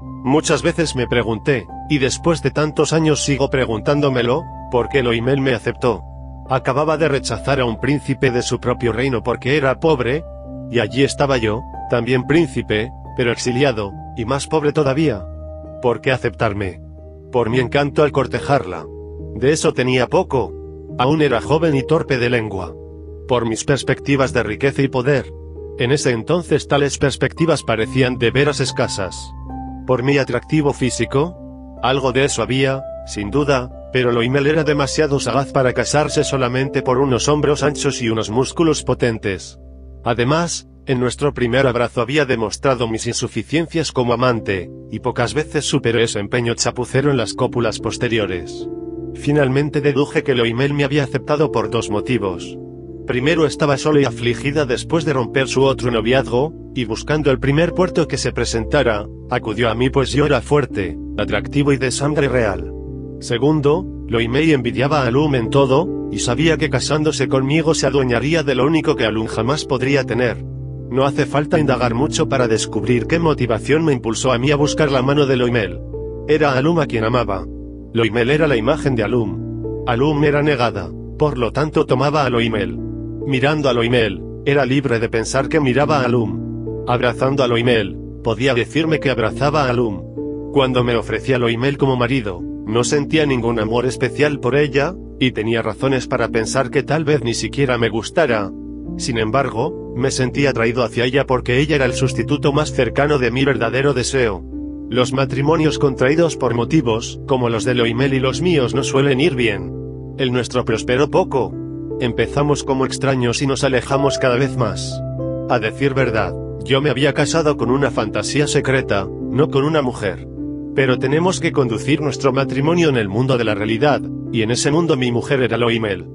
Muchas veces me pregunté, y después de tantos años sigo preguntándomelo, ¿por qué Loimel me aceptó? Acababa de rechazar a un príncipe de su propio reino porque era pobre, y allí estaba yo, también príncipe, pero exiliado, y más pobre todavía. ¿Por qué aceptarme? Por mi encanto al cortejarla. De eso tenía poco. Aún era joven y torpe de lengua. Por mis perspectivas de riqueza y poder. En ese entonces tales perspectivas parecían de veras escasas. Por mi atractivo físico. Algo de eso había, sin duda, pero Loimel era demasiado sagaz para casarse solamente por unos hombros anchos y unos músculos potentes. Además, en nuestro primer abrazo había demostrado mis insuficiencias como amante, y pocas veces superé ese empeño chapucero en las cópulas posteriores. Finalmente deduje que Loimel me había aceptado por dos motivos. Primero, estaba sola y afligida después de romper su otro noviazgo, y buscando el primer puerto que se presentara, acudió a mí pues yo era fuerte, atractivo y de sangre real. Segundo, Loimel envidiaba a Alum en todo, y sabía que casándose conmigo se adueñaría de lo único que Alum jamás podría tener. No hace falta indagar mucho para descubrir qué motivación me impulsó a mí a buscar la mano de Loimel. Era Alum a quien amaba. Loimel era la imagen de Alum. Alum era negada, por lo tanto tomaba a Loimel. Mirando a Loimel, era libre de pensar que miraba a Alum. Abrazando a Loimel, podía decirme que abrazaba a Alum. Cuando me ofrecía Loimel como marido, no sentía ningún amor especial por ella, y tenía razones para pensar que tal vez ni siquiera me gustara. Sin embargo, me sentía atraído hacia ella porque ella era el sustituto más cercano de mi verdadero deseo. Los matrimonios contraídos por motivos, como los de Loimel y los míos, no suelen ir bien. El nuestro prosperó poco. Empezamos como extraños y nos alejamos cada vez más. A decir verdad, yo me había casado con una fantasía secreta, no con una mujer. Pero tenemos que conducir nuestro matrimonio en el mundo de la realidad, y en ese mundo mi mujer era Loimel.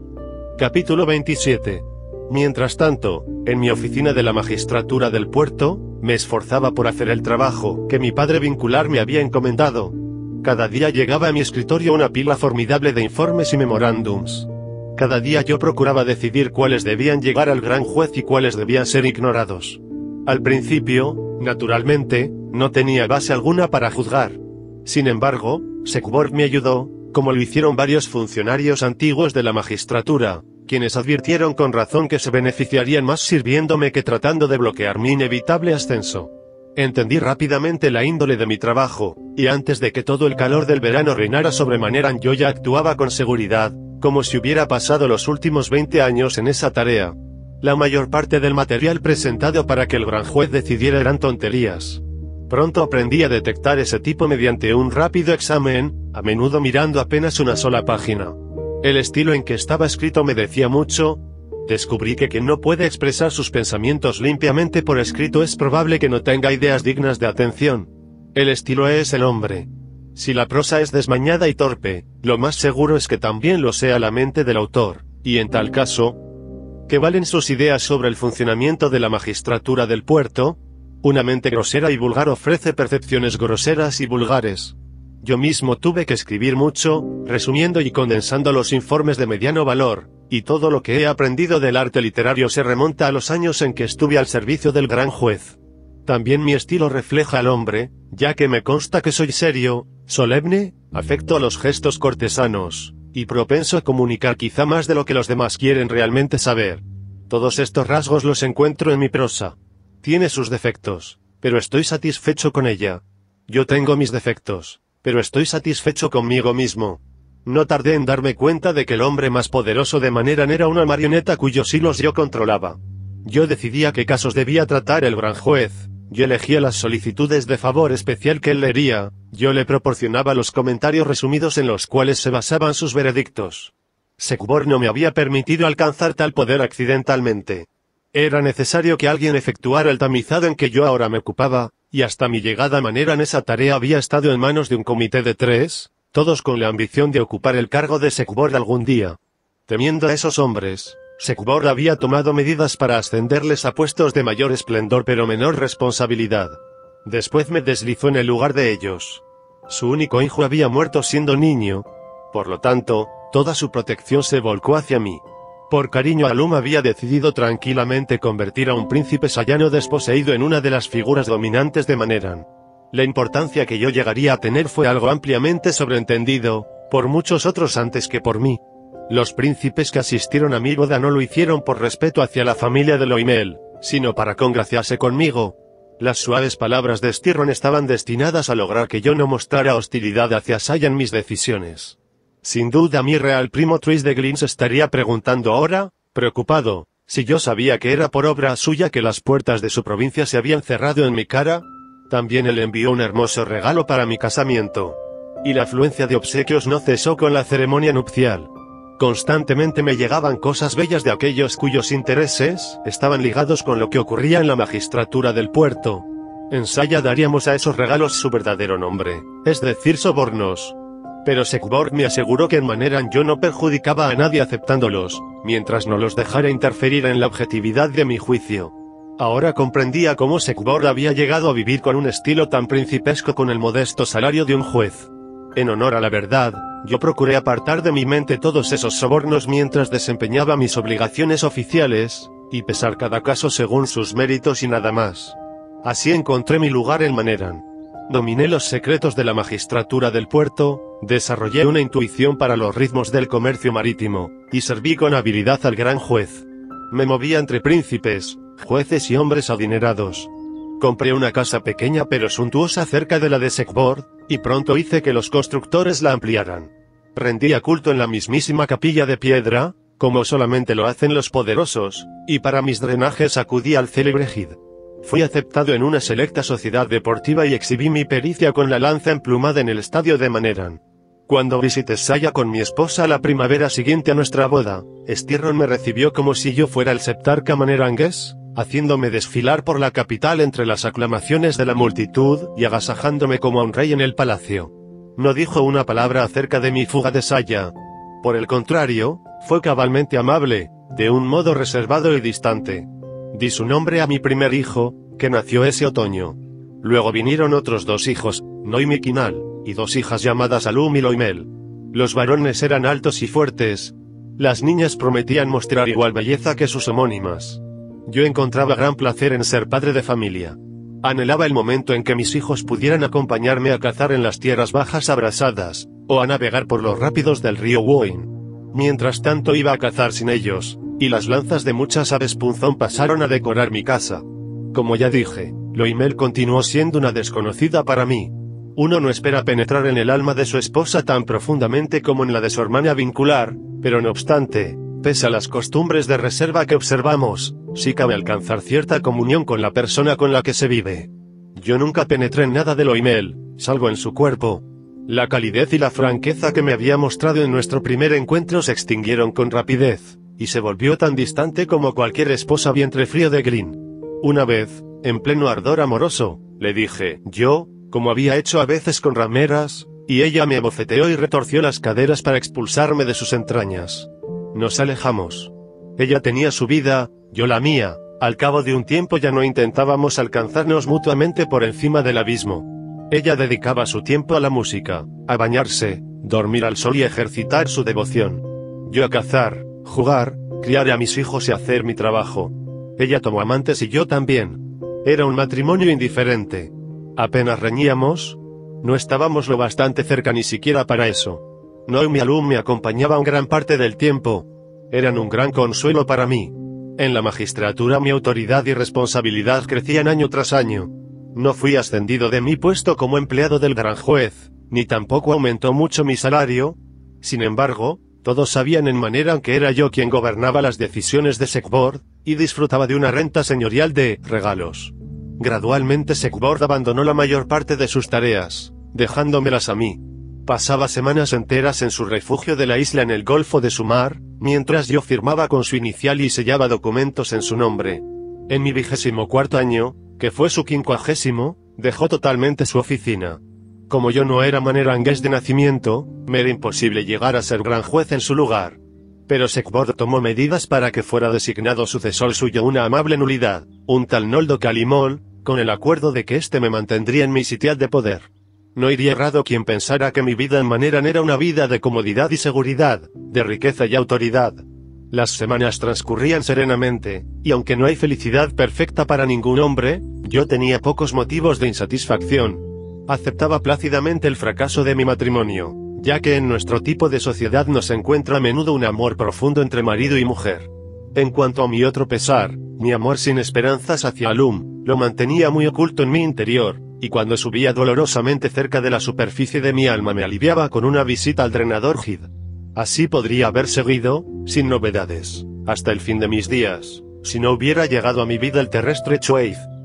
Capítulo veintisiete. Mientras tanto, en mi oficina de la magistratura del puerto, me esforzaba por hacer el trabajo que mi padre vincular me había encomendado. Cada día llegaba a mi escritorio una pila formidable de informes y memorándums. Cada día yo procuraba decidir cuáles debían llegar al gran juez y cuáles debían ser ignorados. Al principio, naturalmente, no tenía base alguna para juzgar. Sin embargo, Secuborg me ayudó, como lo hicieron varios funcionarios antiguos de la magistratura, quienes advirtieron con razón que se beneficiarían más sirviéndome que tratando de bloquear mi inevitable ascenso. Entendí rápidamente la índole de mi trabajo, y antes de que todo el calor del verano reinara sobremanera yo ya actuaba con seguridad, como si hubiera pasado los últimos veinte años en esa tarea. La mayor parte del material presentado para que el gran juez decidiera eran tonterías. Pronto aprendí a detectar ese tipo mediante un rápido examen, a menudo mirando apenas una sola página. El estilo en que estaba escrito me decía mucho. Descubrí que quien no puede expresar sus pensamientos limpiamente por escrito es probable que no tenga ideas dignas de atención. El estilo es el hombre. Si la prosa es desmañada y torpe, lo más seguro es que también lo sea la mente del autor, y en tal caso, ¿qué valen sus ideas sobre el funcionamiento de la magistratura del puerto? Una mente grosera y vulgar ofrece percepciones groseras y vulgares. Yo mismo tuve que escribir mucho, resumiendo y condensando los informes de mediano valor, y todo lo que he aprendido del arte literario se remonta a los años en que estuve al servicio del gran juez. También mi estilo refleja al hombre, ya que me consta que soy serio, solemne, afecto a los gestos cortesanos, y propenso a comunicar quizá más de lo que los demás quieren realmente saber. Todos estos rasgos los encuentro en mi prosa. Tiene sus defectos, pero estoy satisfecho con ella. Yo tengo mis defectos, pero estoy satisfecho conmigo mismo. No tardé en darme cuenta de que el hombre más poderoso de Maneran era una marioneta cuyos hilos yo controlaba. Yo decidía qué casos debía tratar el gran juez, yo elegía las solicitudes de favor especial que él leería, yo le proporcionaba los comentarios resumidos en los cuales se basaban sus veredictos. Secuborg no me había permitido alcanzar tal poder accidentalmente. Era necesario que alguien efectuara el tamizado en que yo ahora me ocupaba, y hasta mi llegada a Maneran esa tarea había estado en manos de un comité de tres, todos con la ambición de ocupar el cargo de Secuborg algún día. Temiendo a esos hombres, Secuborg había tomado medidas para ascenderles a puestos de mayor esplendor pero menor responsabilidad. Después me deslizó en el lugar de ellos. Su único hijo había muerto siendo niño. Por lo tanto, toda su protección se volcó hacia mí. Por cariño a Alum había decidido tranquilamente convertir a un príncipe sayano desposeído en una de las figuras dominantes de Maneran. La importancia que yo llegaría a tener fue algo ampliamente sobreentendido, por muchos otros antes que por mí. Los príncipes que asistieron a mi boda no lo hicieron por respeto hacia la familia de Loimel, sino para congraciarse conmigo. Las suaves palabras de Stirron estaban destinadas a lograr que yo no mostrara hostilidad hacia Saya en mis decisiones. Sin duda mi real primo Tris de Glynn se estaría preguntando ahora, preocupado, si yo sabía que era por obra suya que las puertas de su provincia se habían cerrado en mi cara. También él envió un hermoso regalo para mi casamiento. Y la afluencia de obsequios no cesó con la ceremonia nupcial. Constantemente me llegaban cosas bellas de aquellos cuyos intereses estaban ligados con lo que ocurría en la magistratura del puerto. En Saya daríamos a esos regalos su verdadero nombre, es decir, sobornos. Pero Sekborg me aseguró que en Maneran yo no perjudicaba a nadie aceptándolos, mientras no los dejara interferir en la objetividad de mi juicio. Ahora comprendía cómo Sekborg había llegado a vivir con un estilo tan principesco con el modesto salario de un juez. En honor a la verdad, yo procuré apartar de mi mente todos esos sobornos mientras desempeñaba mis obligaciones oficiales, y pesar cada caso según sus méritos y nada más. Así encontré mi lugar en Maneran. Dominé los secretos de la magistratura del puerto, desarrollé una intuición para los ritmos del comercio marítimo, y serví con habilidad al gran juez. Me movía entre príncipes, jueces y hombres adinerados. Compré una casa pequeña pero suntuosa cerca de la de Sekborg, y pronto hice que los constructores la ampliaran. Rendía culto en la mismísima capilla de piedra, como solamente lo hacen los poderosos, y para mis drenajes acudí al célebre Gid. Fui aceptado en una selecta sociedad deportiva y exhibí mi pericia con la lanza emplumada en el estadio de Maneran. Cuando visité Saya con mi esposa la primavera siguiente a nuestra boda, Stirron me recibió como si yo fuera el septarca manerangués, haciéndome desfilar por la capital entre las aclamaciones de la multitud y agasajándome como a un rey en el palacio. No dijo una palabra acerca de mi fuga de Saya. Por el contrario, fue cabalmente amable, de un modo reservado y distante. Di su nombre a mi primer hijo, que nació ese otoño. Luego vinieron otros dos hijos, Noim y Kinal, y dos hijas llamadas Alum y Loimel. Los varones eran altos y fuertes. Las niñas prometían mostrar igual belleza que sus homónimas. Yo encontraba gran placer en ser padre de familia. Anhelaba el momento en que mis hijos pudieran acompañarme a cazar en las tierras bajas abrasadas, o a navegar por los rápidos del río Woin. Mientras tanto iba a cazar sin ellos, y las lanzas de muchas aves punzón pasaron a decorar mi casa. Como ya dije, Loimel continuó siendo una desconocida para mí. Uno no espera penetrar en el alma de su esposa tan profundamente como en la de su hermana vincular, pero no obstante, pese a las costumbres de reserva que observamos, sí cabe alcanzar cierta comunión con la persona con la que se vive. Yo nunca penetré en nada de Loimel, salvo en su cuerpo. La calidez y la franqueza que me había mostrado en nuestro primer encuentro se extinguieron con rapidez, y se volvió tan distante como cualquier esposa vientre frío de Glynn. Una vez, en pleno ardor amoroso, le dije, yo, como había hecho a veces con rameras, y ella me abofeteó y retorció las caderas para expulsarme de sus entrañas. Nos alejamos. Ella tenía su vida, yo la mía. Al cabo de un tiempo ya no intentábamos alcanzarnos mutuamente por encima del abismo. Ella dedicaba su tiempo a la música, a bañarse, dormir al sol y ejercitar su devoción. Yo a cazar, jugar, criar a mis hijos y hacer mi trabajo. Ella tomó amantes y yo también. Era un matrimonio indiferente. Apenas reñíamos. No estábamos lo bastante cerca ni siquiera para eso. Noim y Alum me acompañaban gran parte del tiempo. Eran un gran consuelo para mí. En la magistratura mi autoridad y responsabilidad crecían año tras año. No fui ascendido de mi puesto como empleado del gran juez, ni tampoco aumentó mucho mi salario. Sin embargo, todos sabían en Maneran que era yo quien gobernaba las decisiones de Sekborg, y disfrutaba de una renta señorial de regalos. Gradualmente Sekborg abandonó la mayor parte de sus tareas, dejándomelas a mí. Pasaba semanas enteras en su refugio de la isla en el Golfo de Sumar, mientras yo firmaba con su inicial y sellaba documentos en su nombre. En mi vigésimo cuarto año, que fue su quincuagésimo, dejó totalmente su oficina. Como yo no era manerangués de nacimiento, me era imposible llegar a ser gran juez en su lugar. Pero Sekborg tomó medidas para que fuera designado sucesor suyo una amable nulidad, un tal Noldo Calimol, con el acuerdo de que éste me mantendría en mi sitial de poder. No iría errado quien pensara que mi vida en Maneran era una vida de comodidad y seguridad, de riqueza y autoridad. Las semanas transcurrían serenamente, y aunque no hay felicidad perfecta para ningún hombre, yo tenía pocos motivos de insatisfacción. Aceptaba plácidamente el fracaso de mi matrimonio, ya que en nuestro tipo de sociedad no se encuentra a menudo un amor profundo entre marido y mujer. En cuanto a mi otro pesar, mi amor sin esperanzas hacia Alum, lo mantenía muy oculto en mi interior, y cuando subía dolorosamente cerca de la superficie de mi alma me aliviaba con una visita al drenador H I D. Así podría haber seguido, sin novedades, hasta el fin de mis días, si no hubiera llegado a mi vida el terrestre Choeif.